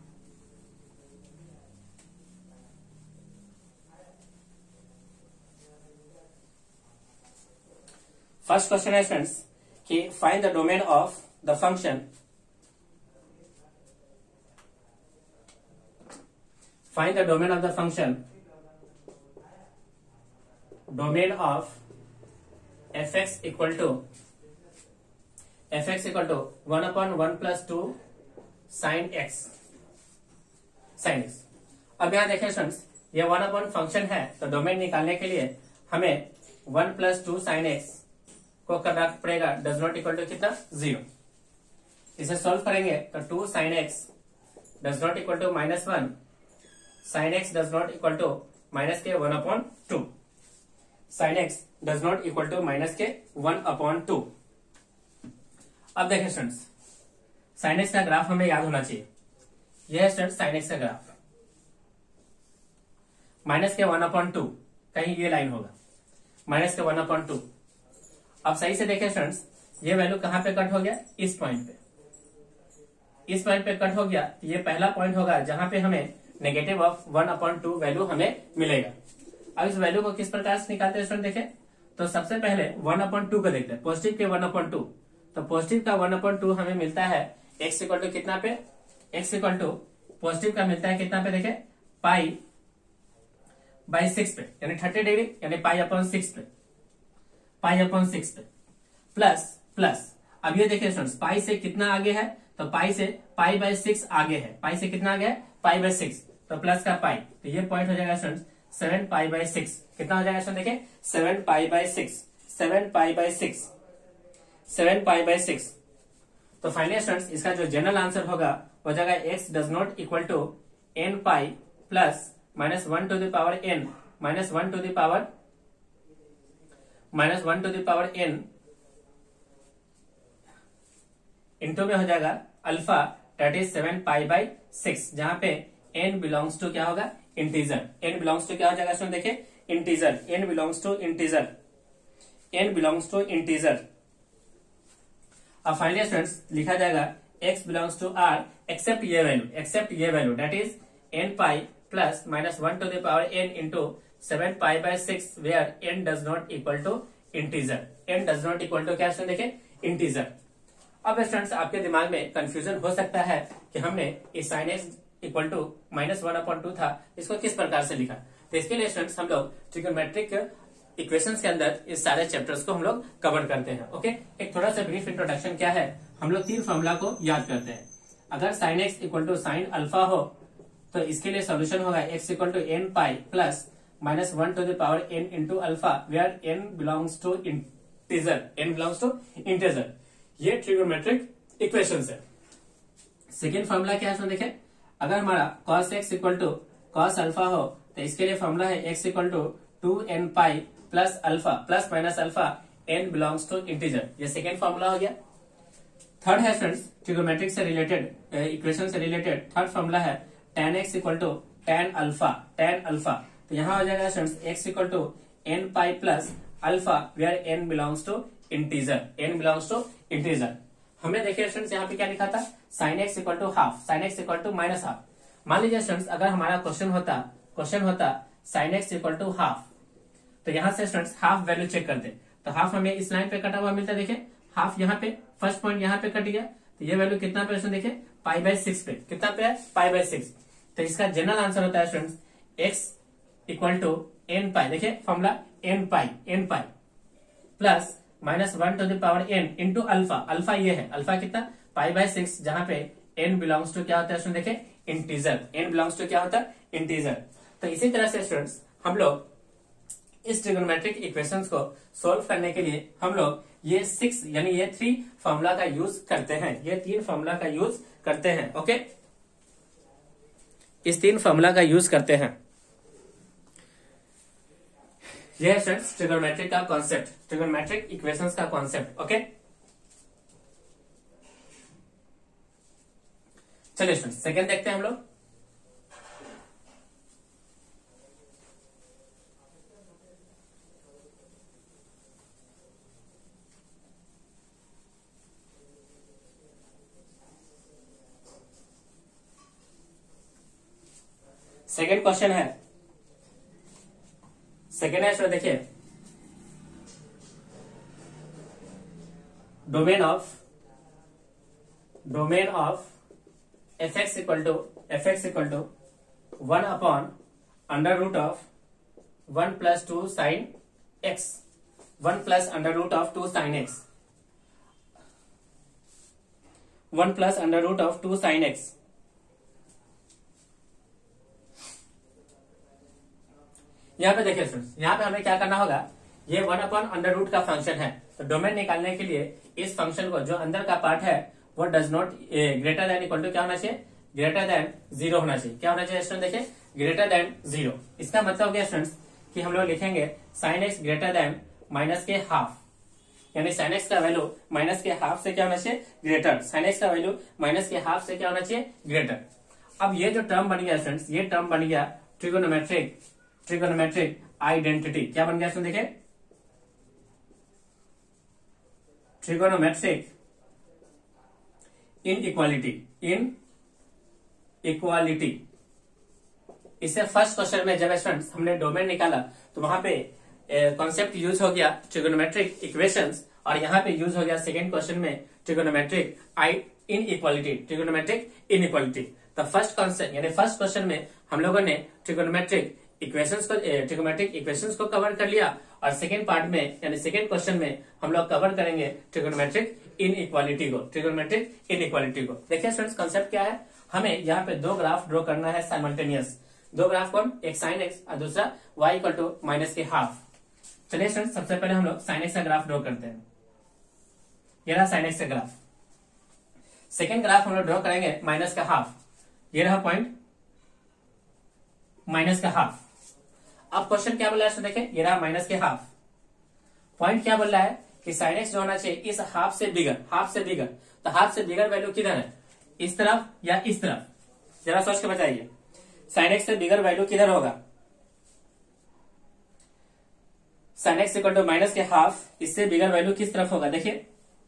फर्स्ट क्वेश्चन है स्टूडेंट्स कि find the domain of the function, find the domain of the function, domain of fx equal to 1/1 + 2 sin x। अब यहां देखें स्टूडेंट्स, ये 1/1 फंक्शन है, तो डोमेन निकालने के लिए हमें 1 + 2 sin x को करना पड़ेगा डज नॉट इक्वल टू कितना 0। इसे सॉल्व करेंगे तो 2 sin x does not equal to -1, sin x does not equal to -1/2, sin x does not equal to -1/2। अब देखें स्टूडेंट्स, sin x का ग्राफ हमें याद होना चाहिए। यह है स्टूडेंट्स sin x का ग्राफ, -1/2, कहीं ये लाइन होगा -1/2। अब सही से देखें स्टूडेंट्स, ये वैल्यू कहां पे कट हो गया, इस पॉइंट पे, इस पॉइंट पे कट हो गया। ये पहला पॉइंट होगा जहां पे हमें -1/2 वैल्यू हमें मिलेगा। अब इस वैल्यू को किस प्रकार से निकालते हैं स्टूडेंट देखें, तो सबसे पहले 1/2 को देखते हैं, पॉजिटिव के 1/2। तो पॉजिटिव का 1/2 हमें मिलता है x इक्वल टू कितना पे, x इक्वल टू पॉजिटिव का मिलता है कितना पे देखें, π/6 पे, यानी 30 डिग्री, यानी π/6 पे, π/6 पे प्लस अब ये देखिए स्टूडेंट्स, पाई से कितना आगे है, तो पाई से π/6 आगे है, पाई से कितना आगे है π/6, तो प्लस का पाई, तो ये पॉइंट हो जाएगा स्टूडेंट्स 7π/6। कितना हो जाएगा स्टूडेंट देखिए 7π/6, 7π/6, 7π/6। तो फाइनली स्टूडेंट्स इसका जो जनरल आंसर होगा हो जाएगा x does not equal to n pi plus -1 to the power n -1 to the power n into में हो जाएगा अल्फा, दैट इज 7π/6, जहां पे n बिलोंग्स टू क्या होगा, इंटीजर। n बिलोंग्स टू क्या हो जाएगा स्टूडेंट देखिए, integer. n belongs to integer, n belongs to integer. अब फाइनली स्टूडेंट्स लिखा जाएगा x belongs to r except ये value that is n pi plus -1 to the power n into 7π/6 where n does not equal to integer, n does not equal to क्या student देखिए, integer. अब students आपके दिमाग में confusion हो सकता है कि हमने इस sin x इक्वल टू -1/2 था, इसको किस प्रकार से लिखा। तो इसके लिए स्टूडेंट्स हम लोग ट्रिग्नोमेट्रिक इक्वेशंस के अंदर इस सारे चैप्टर्स को हम लोग कवर करते हैं। ओके, एक थोड़ा सा ब्रीफ इंट्रोडक्शन क्या है, हम लोग 3 फॉर्मूला को याद करते हैं। अगर sin x equal to sin alpha हो तो इसके लिए सोल्यूशन होगा x equal to n pi plus -1 to the power n into alpha where n belongs to integer, n belongs to integer. ये ट्रिग्नोमेट्रिक इक्वेशंस है। सेकेंड फॉर्मूला क्या है देखें, अगर हमारा cos x equal to cos alpha हो तो इसके लिए फॉर्मूला है x equal to 2n pi plus alpha plus minus alpha n belongs to integer. ये सेकेंड फॉर्मूला हो गया। थर्ड है फ्रेंड्स ट्रिग्नोमेट्रिक से रिलेटेड, इक्वेशन से रिलेटेड थर्ड फॉर्मूला है tan x equal to tan alpha. तो यहाँ हो जाएगा friends x equal to n pi plus alpha where n belongs to integer, n belongs to integer. हमने देखिए स्टूडेंट्स यहाँ पे क्या लिखा था, sin x equal to half, sin x equal to -half. मान लीजिए स्टूडेंट्स अगर हमारा क्वेश्चन होता sin x equal to half, तो यहाँ से स्टूडेंट्स हाफ वैल्यू चेक करते, तो हाफ हमें इस लाइन पे कटा हुआ मिलता है। देखिए हाफ यहाँ पे फर्स्ट पॉइंट यहाँ पे कट गया, तो ये वैल्यू कितना पे स्टूडेंट देखिए π/6 पे, कितना पे है π/6। तो इसका जनरल आंसर होता है students x equal to n pi, देखिए formula n pi plus -1 to the power n into alpha ये है, अल्फा कितना π/6, जहां पे n बिलोंग्स टू क्या होता है स्टूडेंट देखिए, इंटीजर। n बिलोंग्स टू क्या होता है, इंटीजर। तो इसी तरह से स्टूडेंट्स हम लोग इस ट्रिग्नोमेट्रिक इक्वेशंस को सोल्व करने के लिए हम लोग ये 6 यानी ये 3 फॉर्मूला का यूज करते हैं, ये 3 फॉर्मूला का यूज करते हैं। ओके, इस 3 फॉर्मूला का यूज करते हैं। यह है स्टूडेंट्स ट्रिग्नोमेट्रिक का कॉन्सेप्ट, ट्रिग्नोमेट्रिक इक्वेशंस का कॉन्सेप्ट। ओके, चलिए स्टूडेंट्स सेकेंड देखते हैं हम लोग। सेकेंड क्वेश्चन है, सेकेंड है इसमें देखिए, domain of fx equal to 1 upon under root of 1 plus 2 sine x, 1 plus under root of 2 sine x, 1 plus under root of 2 sine x। यहां पे देखिए स्टूडेंट्स, यहां पे हमें क्या करना होगा, ये 1 अपॉन अंडर रूट का फंक्शन है, तो डोमेन निकालने के लिए इस फंक्शन को जो अंदर का पार्ट है वो does not greater than equal to क्या होना चाहिए, ग्रेटर देन 0 होना चाहिए। क्या होना चाहिए स्टूडेंट, देखिए ग्रेटर देन 0। इसका मतलब क्या स्टूडेंट्स कि हम लोग लिखेंगे sine x greater than minus के हाफ, यानी साइन एक्स का वैल्यू माइनस के हाफ से क्या होना चाहिए, ग्रेटर। साइन एक्स का वैल्यू माइनस के हाफ से क्या होना चाहिए, ग्रेटर। अब ये जो टर्म बन गया स्टूडेंट्स, ये टर्म बन गया ट्रिगोनोमेट्रिक आइडेंटिटी। क्या बन गया स्टूडेंट, देखिए ट्रिगोनोमेट्रिक इनइक्वालिटी। इससे फर्स्ट क्वेश्चन में जब स्टूडेंट्स हमने डोमेन निकाला तो वहां पे कॉन्सेप्ट यूज हो गया ट्रिगोनोमेट्रिक इक्वेशंस, और यहाँ पे यूज हो गया सेकेंड क्वेश्चन में ट्रिगोनोमेट्रिक इनइक्वालिटी। तो फर्स्ट कॉन्सेप्ट यानी फर्स्ट क्वेश्चन में हम लोगों ने ट्रिगोनोमेट्रिक इक्वेशंस को कवर कर लिया, और सेकेंड पार्ट में यानी सेकेंड क्वेश्चन में हम लोग कवर करेंगे ट्रिगोनोमेट्रिक इनइक्वालिटी को। देखिए स्टूडेंट्स कॉन्सेप्ट क्या है, हमें यहाँ पे दो ग्राफ ड्रॉ करना है साइमल्टेनियस। दो ग्राफ कौन, एक साइन एक्स और दूसरा y इक्वल टू माइनस के हाफ। चलिए स्टूडेंट्स सबसे पहले हम लोग साइन एक्स का ग्राफ ड्रॉ करते हैं। ये रहा साइन एक्स का ग्राफ। सेकेंड ग्राफ हम लोग ड्रॉ करेंगे माइनस का हाफ। ये रहा पॉइंट माइनस का हाफ। अब क्वेश्चन क्या बोल रहा है, देखिए ये रहा माइनस के हाफ। पॉइंट क्या बोल रहा है कि साइन एक्स जो होना चाहिए इस हाफ से बिगर। तो हाफ से बिगर वैल्यू किधर है, इस तरफ या इस तरफ, जरा सोच के बताइए। साइन एक्स से बिगर वैल्यू किधर होगा, sine x equal to minus के हाफ, इससे बिगर वैल्यू किस तरफ होगा, देखिए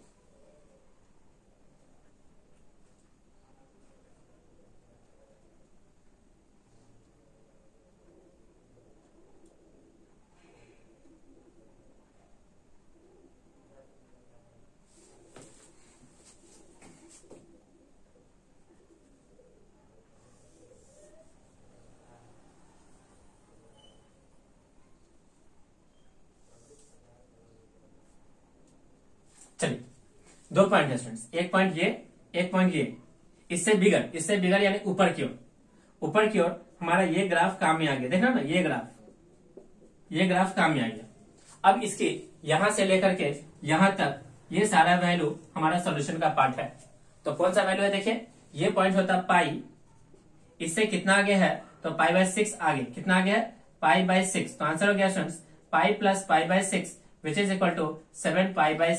चलिए दो पॉइंट है स्टूडेंट्स, एक पॉइंट ये, इससे बिगर यानी ऊपर की ओर हमारा ये ग्राफ काम में आ गया। देखना ना, ये ग्राफ काम में आ गया। अब इसके यहां से लेकर के यहां तक ये सारा वैल्यू हमारा सॉल्यूशन का पार्ट है। तो कौन सा वैल्यू है, देखिए ये पॉइंट होता पाई, इससे कितना आगे है, तो पाई बाय 6 आगे, कितना आगे है, पाई बाय 6। तो आंसर हो गया students pi plus pi by 6 which is equal to 7 pi by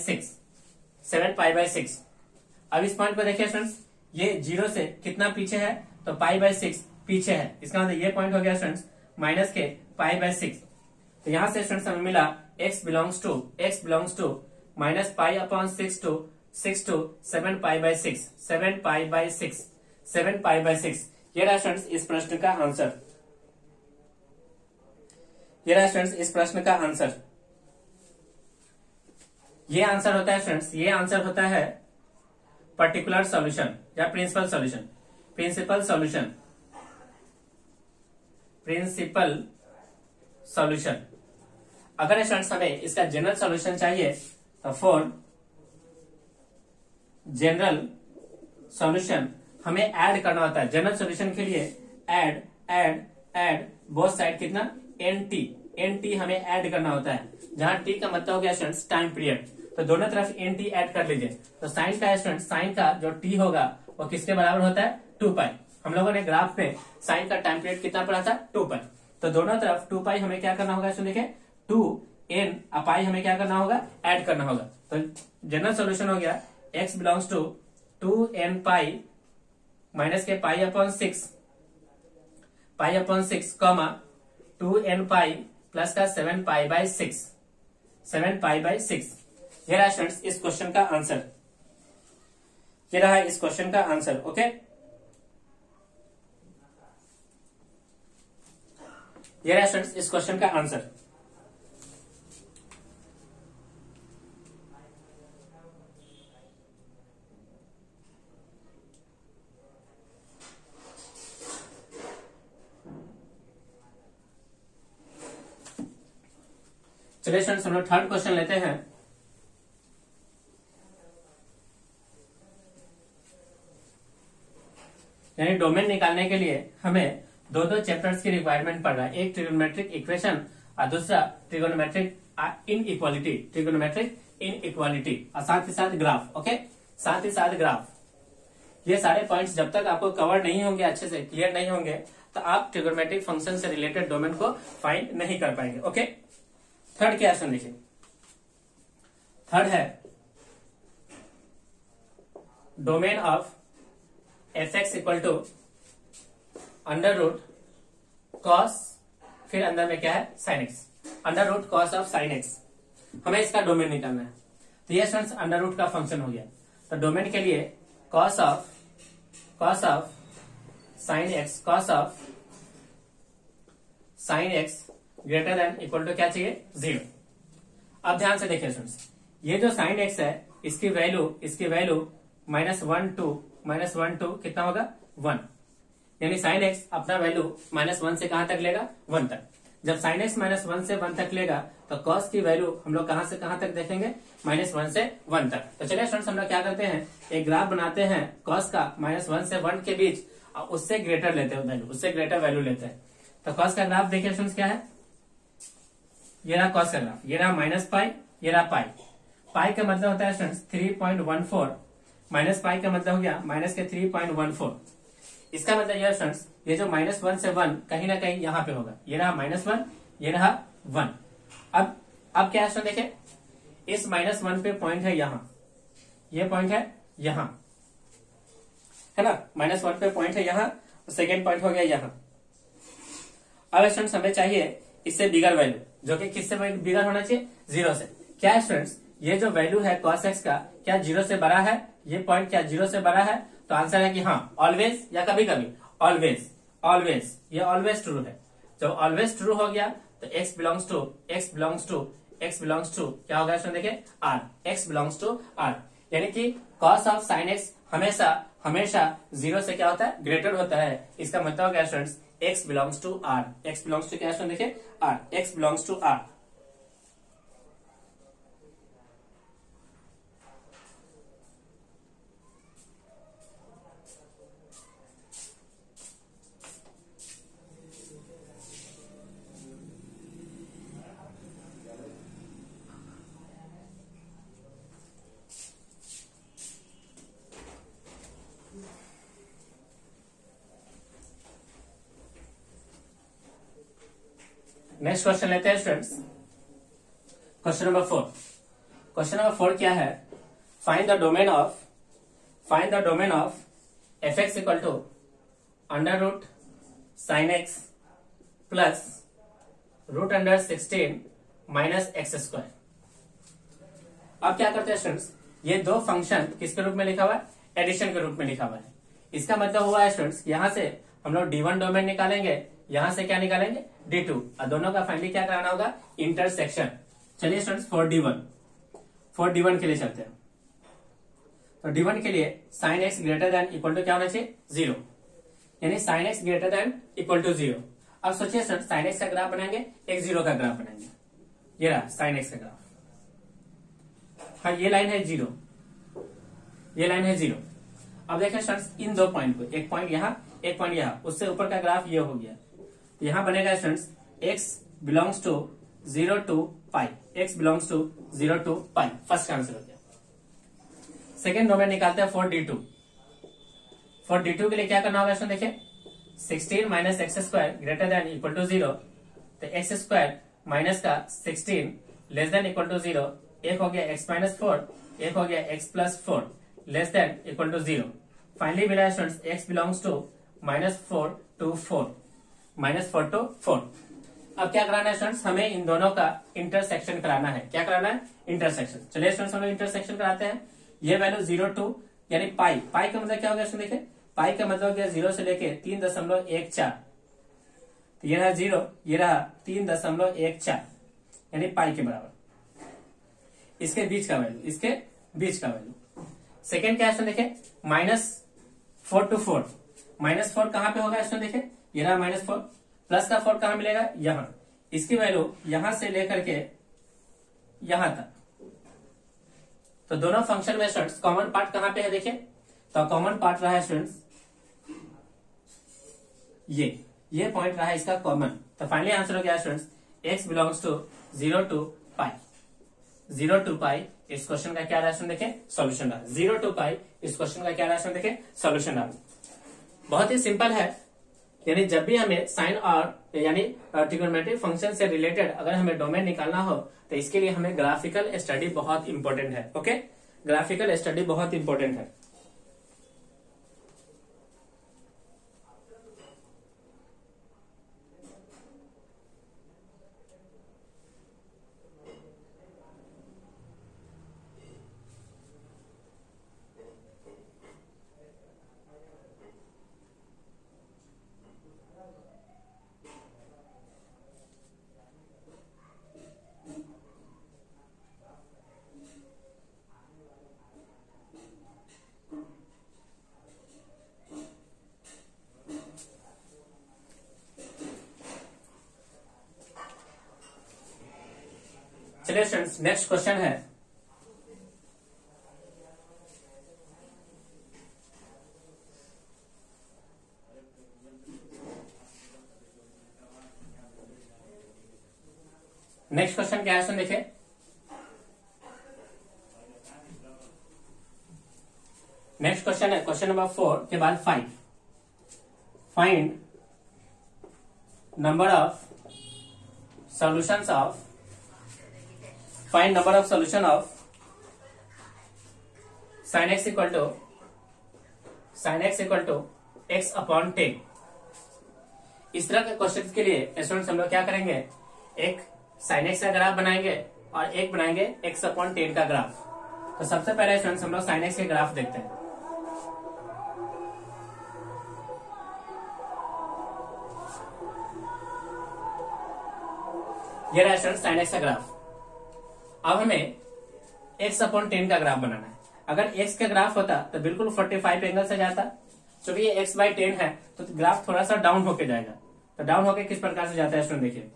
6। अब इस पॉइंट पर देखिए स्टूडेंट्स, ये 0 से कितना पीछे है, तो पाई बाय 6 पीछे है। इसका मतलब ये पॉइंट हो गया स्टूडेंट्स माइनस के पाई बाय 6। तो यहां से स्टूडेंट्स हमें मिला x belongs to minus pi upon 6 to 7 pi by 6। ये रहा स्टूडेंट्स इस प्रश्न का आंसर। ये आंसर होता है स्टूडेंट्स, ये आंसर होता है पर्टिकुलर सॉल्यूशन या प्रिंसिपल सॉल्यूशन। अगर स्टूडेंट्स हमें इसका जनरल सॉल्यूशन चाहिए तो फॉर जनरल सॉल्यूशन हमें ऐड करना होता है। जनरल सॉल्यूशन के लिए ऐड बोथ साइड कितना, एन टी हमें ऐड करना होता है, जहां टी का मतलब हो गया स्टूडेंट्स टाइम पीरियड। तो दोनों तरफ एन टी ऐड कर लीजिए। तो साइन का स्टूडेंट, साइन का जो टी होगा वो किसके बराबर होता है, 2 पाई। हम लोगों ने ग्राफ में साइन का टाइम पीरियड कितना पढ़ा था, 2 पाई। तो दोनों तरफ 2 पाई हमें क्या करना होगा, देखिए 2n पाई हमें क्या करना होगा, ऐड करना होगा। तो जनरल सॉल्यूशन हो गया x belongs to 2n pi minus के pi upon 6 comma 2n pi plus का 7 पाई बाय 6। ये रहा स्टूडेंट्स इस क्वेश्चन का आंसर। ओके, ये रहा स्टूडेंट्स इस क्वेश्चन का आंसर। चलिए स्टूडेंट्स हम लोग थर्ड क्वेश्चन लेते हैं। यानी डोमेन निकालने के लिए हमें दो दो चैप्टर्स की रिक्वायरमेंट पड़ रहा है, एक ट्रिगोनोमेट्रिक इक्वेशन और दूसरा ट्रिगोनोमेट्रिक इनइक्वालिटी और साथ ही साथ ग्राफ। ओके, साथ ही साथ ग्राफ। ये सारे पॉइंट्स जब तक आपको कवर नहीं होंगे, अच्छे से क्लियर नहीं होंगे, तो आप ट्रिगोनोमेट्रिक फंक्शन से रिलेटेड डोमेन को फाइंड नहीं कर पाएंगे। ओके, थर्ड क्या क्वेश्चन देखिए। थर्ड है domain of f x equal to under root cos, फिर अंदर में क्या है sine x, under root cos of sine x. हमें इसका डोमेन निकालना है। तो ये स्टूडेंट्स अंडर रूट का फंक्शन हो गया। तो डोमेन के लिए cos of sine x, cos of sine x greater than equal to क्या चाहिए 0। अब ध्यान से देखिए स्टूडेंट्स, ये जो साइन एक्स है इसकी वैल्यू -1 2 कितना होगा 1। यानी साइन एक्स अपना वैल्यू -1 से कहां तक लेगा 1 तक। जब साइन एक्स -1 से 1 तक लेगा तो कॉस की वैल्यू हम लोग कहां से कहां तक देखेंगे -1 से 1 तक। तो चलिए स्टूडेंट्स हम लोग क्या करते हैं, एक ग्राफ बनाते हैं कॉस का -1 से 1 के बीच, और उससे ग्रेटर लेते हैं वैल्यू, उससे ग्रेटर वैल्यू लेते हैं। तो कॉस का ग्राफ देखिए स्टूडेंट्स क्या है, ये रहा कॉस का ग्राफ, ये रहा -पाई, ये रहा पाई। पाई का मतलब होता है स्टूडेंट्स 3.14, माइनस पाई का मतलब हो गया माइनस के 3.14। इसका मतलब यह स्टूडेंट्स, ये जो -1 से 1 कहीं ना कहीं यहाँ पे होगा, ये रहा -1, ये रहा 1। अब क्या है देखे, इस -1 पे पॉइंट है यहाँ, ये पॉइंट है यहाँ, है ना, -1 पे पॉइंट है यहाँ, सेकेंड पॉइंट हो गया यहाँ। अब स्टूडेंट्स हमें चाहिए इससे बिगर वैल्यू, जो कि किससे बिगर होना चाहिए 0 से। क्या है स्टूडेंट्स, ये जो वैल्यू है cos x का क्या 0 से बड़ा है, ये पॉइंट क्या 0 से बड़ा है। तो आंसर है कि हाँ, ऑलवेज या कभी कभी, ऑलवेज, ये ऑलवेज ट्रू है। जब ऑलवेज ट्रू हो गया तो x बिलोंग्स टू क्या होगा स्टूडेंट देखिए r, x belongs to r। यानी कि cos ऑफ sin x हमेशा 0 से क्या होता है ग्रेटर होता है। इसका मतलब हो गया students x belongs to r, x belongs to क्या स्टूडेंट देखिए r, x belongs to r। Next question लेते हैं students, question number 4। Question number 4 क्या है, find the domain of f x equal to under root sine x plus √16 minus x square. अब क्या करते हैं स्टूडेंट्स, ये दो फंक्शन किसके रूप में लिखा हुआ है, एडिशन के रूप में लिखा हुआ है। इसका मतलब हुआ है स्टूडेंट्स, यहां से हम लोग D1 डोमेन निकालेंगे, यहां से क्या निकालेंगे D2, और दोनों का फाइनली क्या कराना होगा इंटरसेक्शन। चलिए स्टूडेंट्स फॉर D1 के लिए चलते हैं। तो D1 के लिए sine x greater than equal to क्या होना चाहिए 0, यानी sine x greater than equal to 0। अब सोचिए स्टूडेंट्स, साइन एक्स का ग्राफ बनाएंगे, एक 0 का ग्राफ बनाएंगे, ये रहा साइन एक्स का ग्राफ। हाँ, ये लाइन है 0, ये लाइन है 0। अब देखें स्टूडेंट्स इन दो पॉइंट को, एक पॉइंट यहाँ, एक पॉइंट यहाँ, उससे ऊपर का ग्राफ ये हो गया। तो यहां बनेगा students x belongs to 0 to pi, x belongs to 0 to pi. First का आंसर हो गया। सेकेंड डोमेन निकालते हैं फॉर D2। फॉर D2 के लिए क्या करना होगा स्टूडेंट देखिए, 16 minus x square greater than equal to 0। तो एक्स स्क्वायर माइनस का 16 लेस देन इक्वल टू 0, एक हो गया x माइनस 4, एक हो गया x plus 4 less than equal to 0। Finally मिला students x belongs to -4 to 4, -4 to 4। अब क्या कराना है स्टूडेंट्स, हमें इन दोनों का इंटरसेक्शन कराना है। क्या कराना है इंटरसेक्शन। चलिए स्टूडेंट्स हम लोग इंटरसेक्शन कराते हैं। ये वैल्यू 0 to यानी पाई का मतलब क्या हो गया स्टूडेंट देखिए, पाई का मतलब हो गया 0 से लेके 3.14, तो ये रहा 0, ये रहा 3.14 यानी पाई के बराबर। इसके बीच का वैल्यू, इसके बीच का वैल्यू। सेकेंड क्या है देखे, -4 to 4, -4 कहां पे होगा इसमें देखे, ये रहा -4, प्लस का 4 कहां मिलेगा, यहां। इसकी वैल्यू यहां से लेकर के यहां तक। तो दोनों फंक्शन में स्टूडेंट्स कॉमन पार्ट कहां पे है देखे, तो कॉमन पार्ट रहा है स्टूडेंट्स ये पॉइंट रहा है इसका कॉमन। तो फाइनली आंसर हो गया students x belongs to 0 to pi. 0 to pi इस क्वेश्चन का क्या रहा देखे, सॉल्यूशन रहा। 0 to पाई इस क्वेश्चन का क्या रहा देखे, सॉल्यूशन रहा। बहुत ही सिंपल है, यानी जब भी हमें साइन और यानी ट्रिग्नोमेट्रिक फंक्शन से रिलेटेड अगर हमें डोमेन निकालना हो तो इसके लिए हमें ग्राफिकल स्टडी बहुत इंपॉर्टेंट है। ओके, ग्राफिकल स्टडी बहुत इंपॉर्टेंट है। चलिए स्टूडेंट्स नेक्स्ट क्वेश्चन है, नेक्स्ट क्वेश्चन क्या है देखिए, नेक्स्ट क्वेश्चन है क्वेश्चन नंबर 4 के बाद 5। Find number of solutions of, find number of solution of sin x equal to x upon 10। इस तरह के क्वेश्चन के लिए स्टूडेंट्स हम लोग क्या करेंगे, एक sin x का ग्राफ बनाएंगे और एक बनाएंगे x अपॉन 10 का ग्राफ। तो सबसे पहले स्टूडेंट्स हम लोग sin x के ग्राफ देखते हैं। ये रहा स्टूडेंट्स sin x का ग्राफ। अब हमें x अपॉन 10 का ग्राफ बनाना है। अगर x का ग्राफ होता तो बिल्कुल 45 एंगल से जाता, क्योंकि ये x/10 है तो ग्राफ थोड़ा सा डाउन होके जाएगा। तो डाउन होके किस प्रकार से जाता है स्टूडेंट देखिए,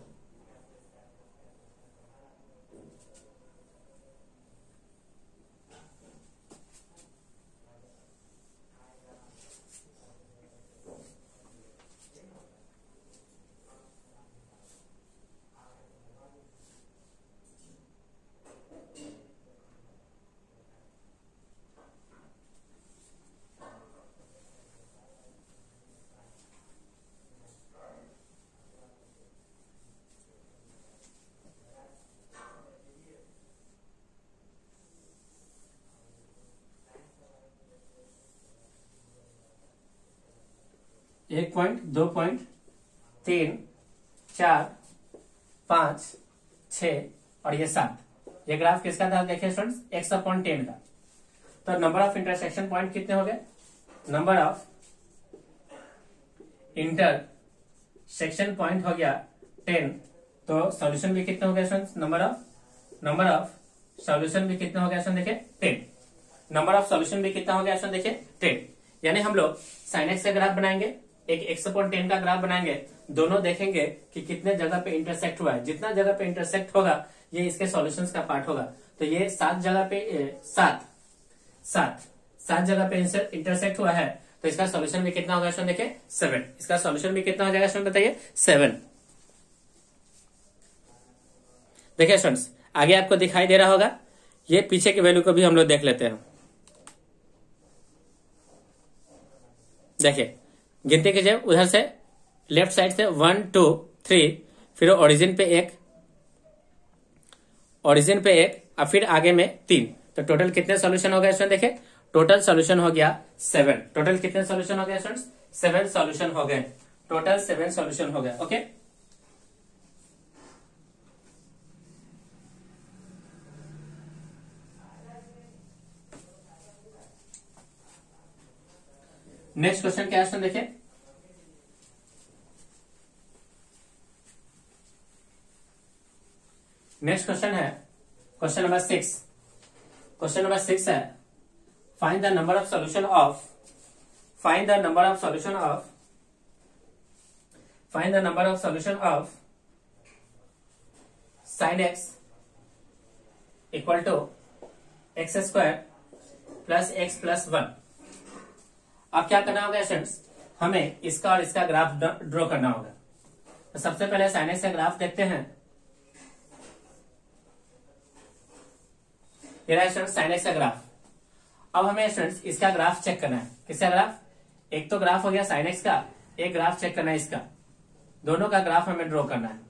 एक पॉइंट, 2 पॉइंट, 3, 4, 5, 6 और ये 7। ये ग्राफ किसका था देखिए स्टूडेंट्स, x अपॉन 10 का। तो नंबर ऑफ इंटरसेक्शन पॉइंट कितने हो गए, नंबर ऑफ इंटरसेक्शन पॉइंट हो गया 10। तो सॉल्यूशन भी कितने हो गए स्टूडेंट्स, नंबर ऑफ सॉल्यूशन भी कितने हो गया स्टूडेंट देखिए 10। नंबर ऑफ सॉल्यूशन भी कितना हो गया स्टूडेंट देखिए 10। यानी हम लोग sin x का ग्राफ बनाएंगे, एक x अपॉन 10 का ग्राफ बनाएंगे, दोनों देखेंगे कि कितने जगह पे इंटरसेक्ट हुआ है। जितना जगह पे इंटरसेक्ट होगा ये इसके सॉल्यूशंस का पार्ट होगा। तो ये 7 जगह पे 7 जगह पे इंटरसेक्ट हुआ है, तो इसका सॉल्यूशन भी कितना होगा स्टूडेंट देखिए 7। इसका सॉल्यूशन भी कितना हो जाएगा स्टूडेंट बताइए 7। देखिए स्टूडेंट्स आगे आपको दिखाई दे रहा होगा, ये पीछे के वैल्यू को भी हम लोग देख लेते हैं। देखिए गिनती कीजिए, उधर से लेफ्ट साइड से 1 2 3, फिर ओरिजिन पे एक और फिर आगे में 3। तो टोटल कितने सॉल्यूशन हो गए स्टूडेंट देखिए, टोटल सॉल्यूशन हो गया 7। टोटल कितने सॉल्यूशन हो गए स्टूडेंट्स, 7 सॉल्यूशन हो गए, टोटल 7 सॉल्यूशन हो गए। ओके, नेक्स्ट क्वेश्चन क्या है देखिए, नेक्स्ट क्वेश्चन है क्वेश्चन नंबर 6। क्वेश्चन नंबर 6 है find the number of solution of find the number of solution of find the number of solution of sin x equal to x square plus x plus 1। अब क्या करना होगा students, हमें इसका और इसका graph draw करना होगा। तो सबसे पहले sin x का ग्राफ देखते हैं। ये रहा स्टूडेंट्स sin x का ग्राफ। अब हमें स्टूडेंट्स इसका ग्राफ चेक करना है। किसका ग्राफ? एक तो ग्राफ हो गया sin x का, एक ग्राफ चेक करना है इसका। दोनों का ग्राफ हमें ड्रॉ करना है।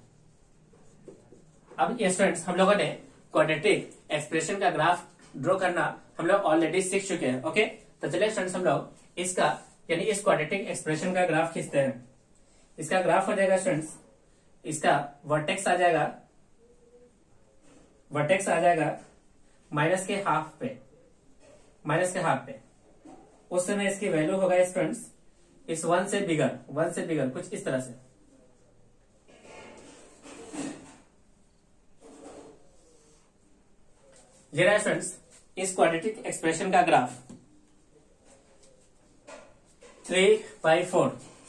अब ये स्टूडेंट्स हम लोगों ने क्वाड्रेटिक एक्सप्रेशन का ग्राफ ड्रॉ करना हम लोग ऑलरेडी सीख चुके हैं। ओके, तो चलिए स्टूडेंट्स हम लोग इसका यानी इस क्वाड्रेटिक एक्सप्रेशन का ग्राफ खींचते हैं। इसका ग्राफ हो जाएगा स्टूडेंट्स, इसका वर्टेक्स आ जाएगा माइनस के हाफ पे, उस समय इसकी वैल्यू होगा स्टूडेंट्स इस 1 से बिगर कुछ इस तरह से। ये रहा स्टूडेंट्स इस क्वाड्रेटिक एक्सप्रेशन का ग्राफ 3/4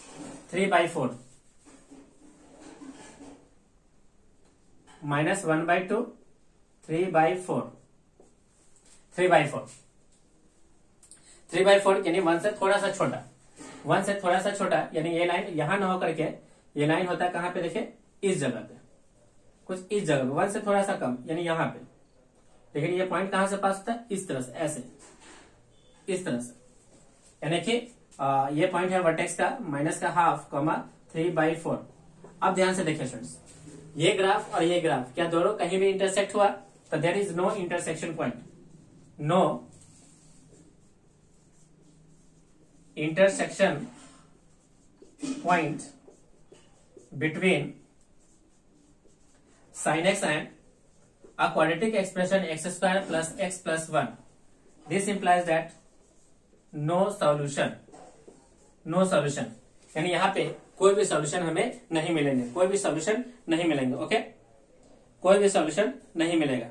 माइनस 1/2 3/4 यानी 1 से थोड़ा सा छोटा यानी ये लाइन यहां ना होकर के ये लाइन होता है कहां पे? देखिए इस जगह पे, कुछ इस जगह पे 1 से थोड़ा सा कम यानी यहां पे। लेकिन ये पॉइंट कहां से पास होता है? इस तरह से, ऐसे इस तरह से। यानी कि ये पॉइंट है वर्टेक्स का माइनस का हाफ 3/4। अब ध्यान से देखिए स्टूडेंट्स, ये ग्राफ और ये ग्राफ क्या दोनों कहीं भी इंटरसेक्ट हुआ? तो there is no intersection point, no intersection point between sin x and a quadratic expression x square plus x plus 1. This implies that no solution यानी यहाँ पे कोई भी सॉल्यूशन हमें नहीं मिलेंगे, ओके, कोई भी सॉल्यूशन नहीं मिलेगा।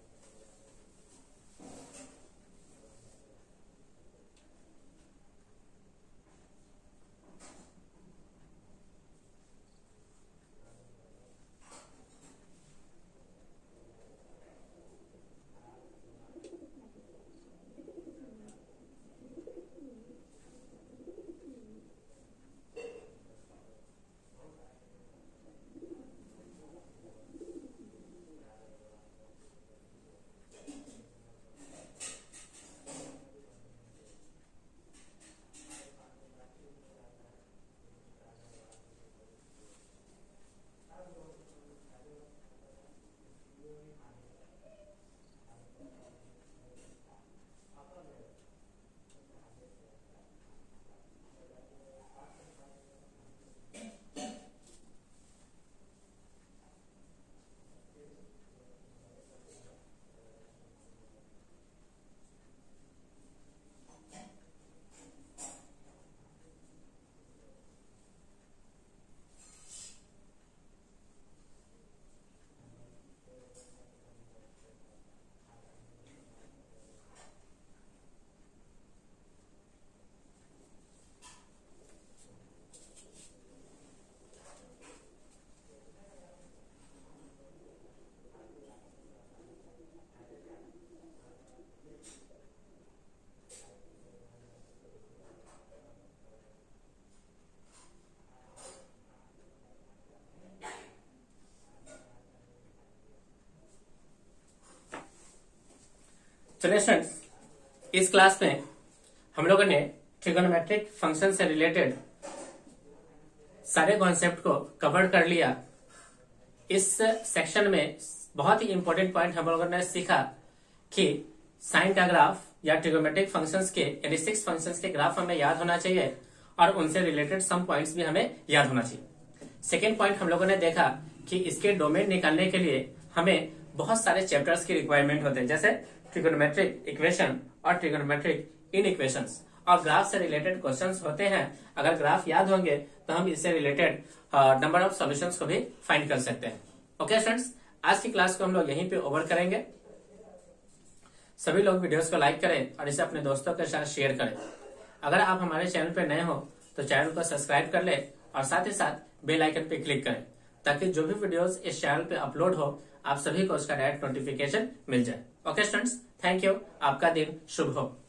चलिए स्टूडेंट्स, इस क्लास में हम लोगों ने ट्रिगोनोमेट्रिक फंक्शन से रिलेटेड सारे कॉन्सेप्ट को कवर कर लिया। इस सेक्शन में बहुत ही इंपॉर्टेंट पॉइंट हम लोगों ने सीखा कि साइन का ग्राफ या ट्रिगोनोमेट्रिक फंक्शंस के यानी 6 फंक्शंस के ग्राफ हमें याद होना चाहिए और उनसे रिलेटेड सम पॉइंट्स भी हमें याद होना चाहिए। सेकेंड पॉइंट हम लोगों ने देखा कि इसके डोमेन निकालने के लिए हमें बहुत सारे चैप्टर्स की रिक्वायरमेंट होते हैं, जैसे ट्रिगोनोमेट्रिक इक्वेशन और ट्रिगोनोमेट्रिक इनइक्वेशंस, और ग्राफ से रिलेटेड क्वेश्चंस होते हैं। अगर ग्राफ याद होंगे तो हम इससे रिलेटेड नंबर ऑफ सॉल्यूशंस को भी फाइंड कर सकते हैं। ओके स्टूडेंट्स, आज की क्लास को हम लोग यहीं पे ओवर करेंगे। सभी लोग वीडियोस को लाइक करें और इसे अपने दोस्तों के साथ शेयर करें। अगर आप हमारे चैनल पे नए हो तो चैनल को सब्सक्राइब कर ले और साथ ही साथ बेल आइकन पे क्लिक करें, ताकि जो भी वीडियोस इस चैनल पे अपलोड हो आप सभी को उसका डायरेक्ट नोटिफिकेशन मिल जाए। Okay students, thank you. आपका दिन शुभ हो।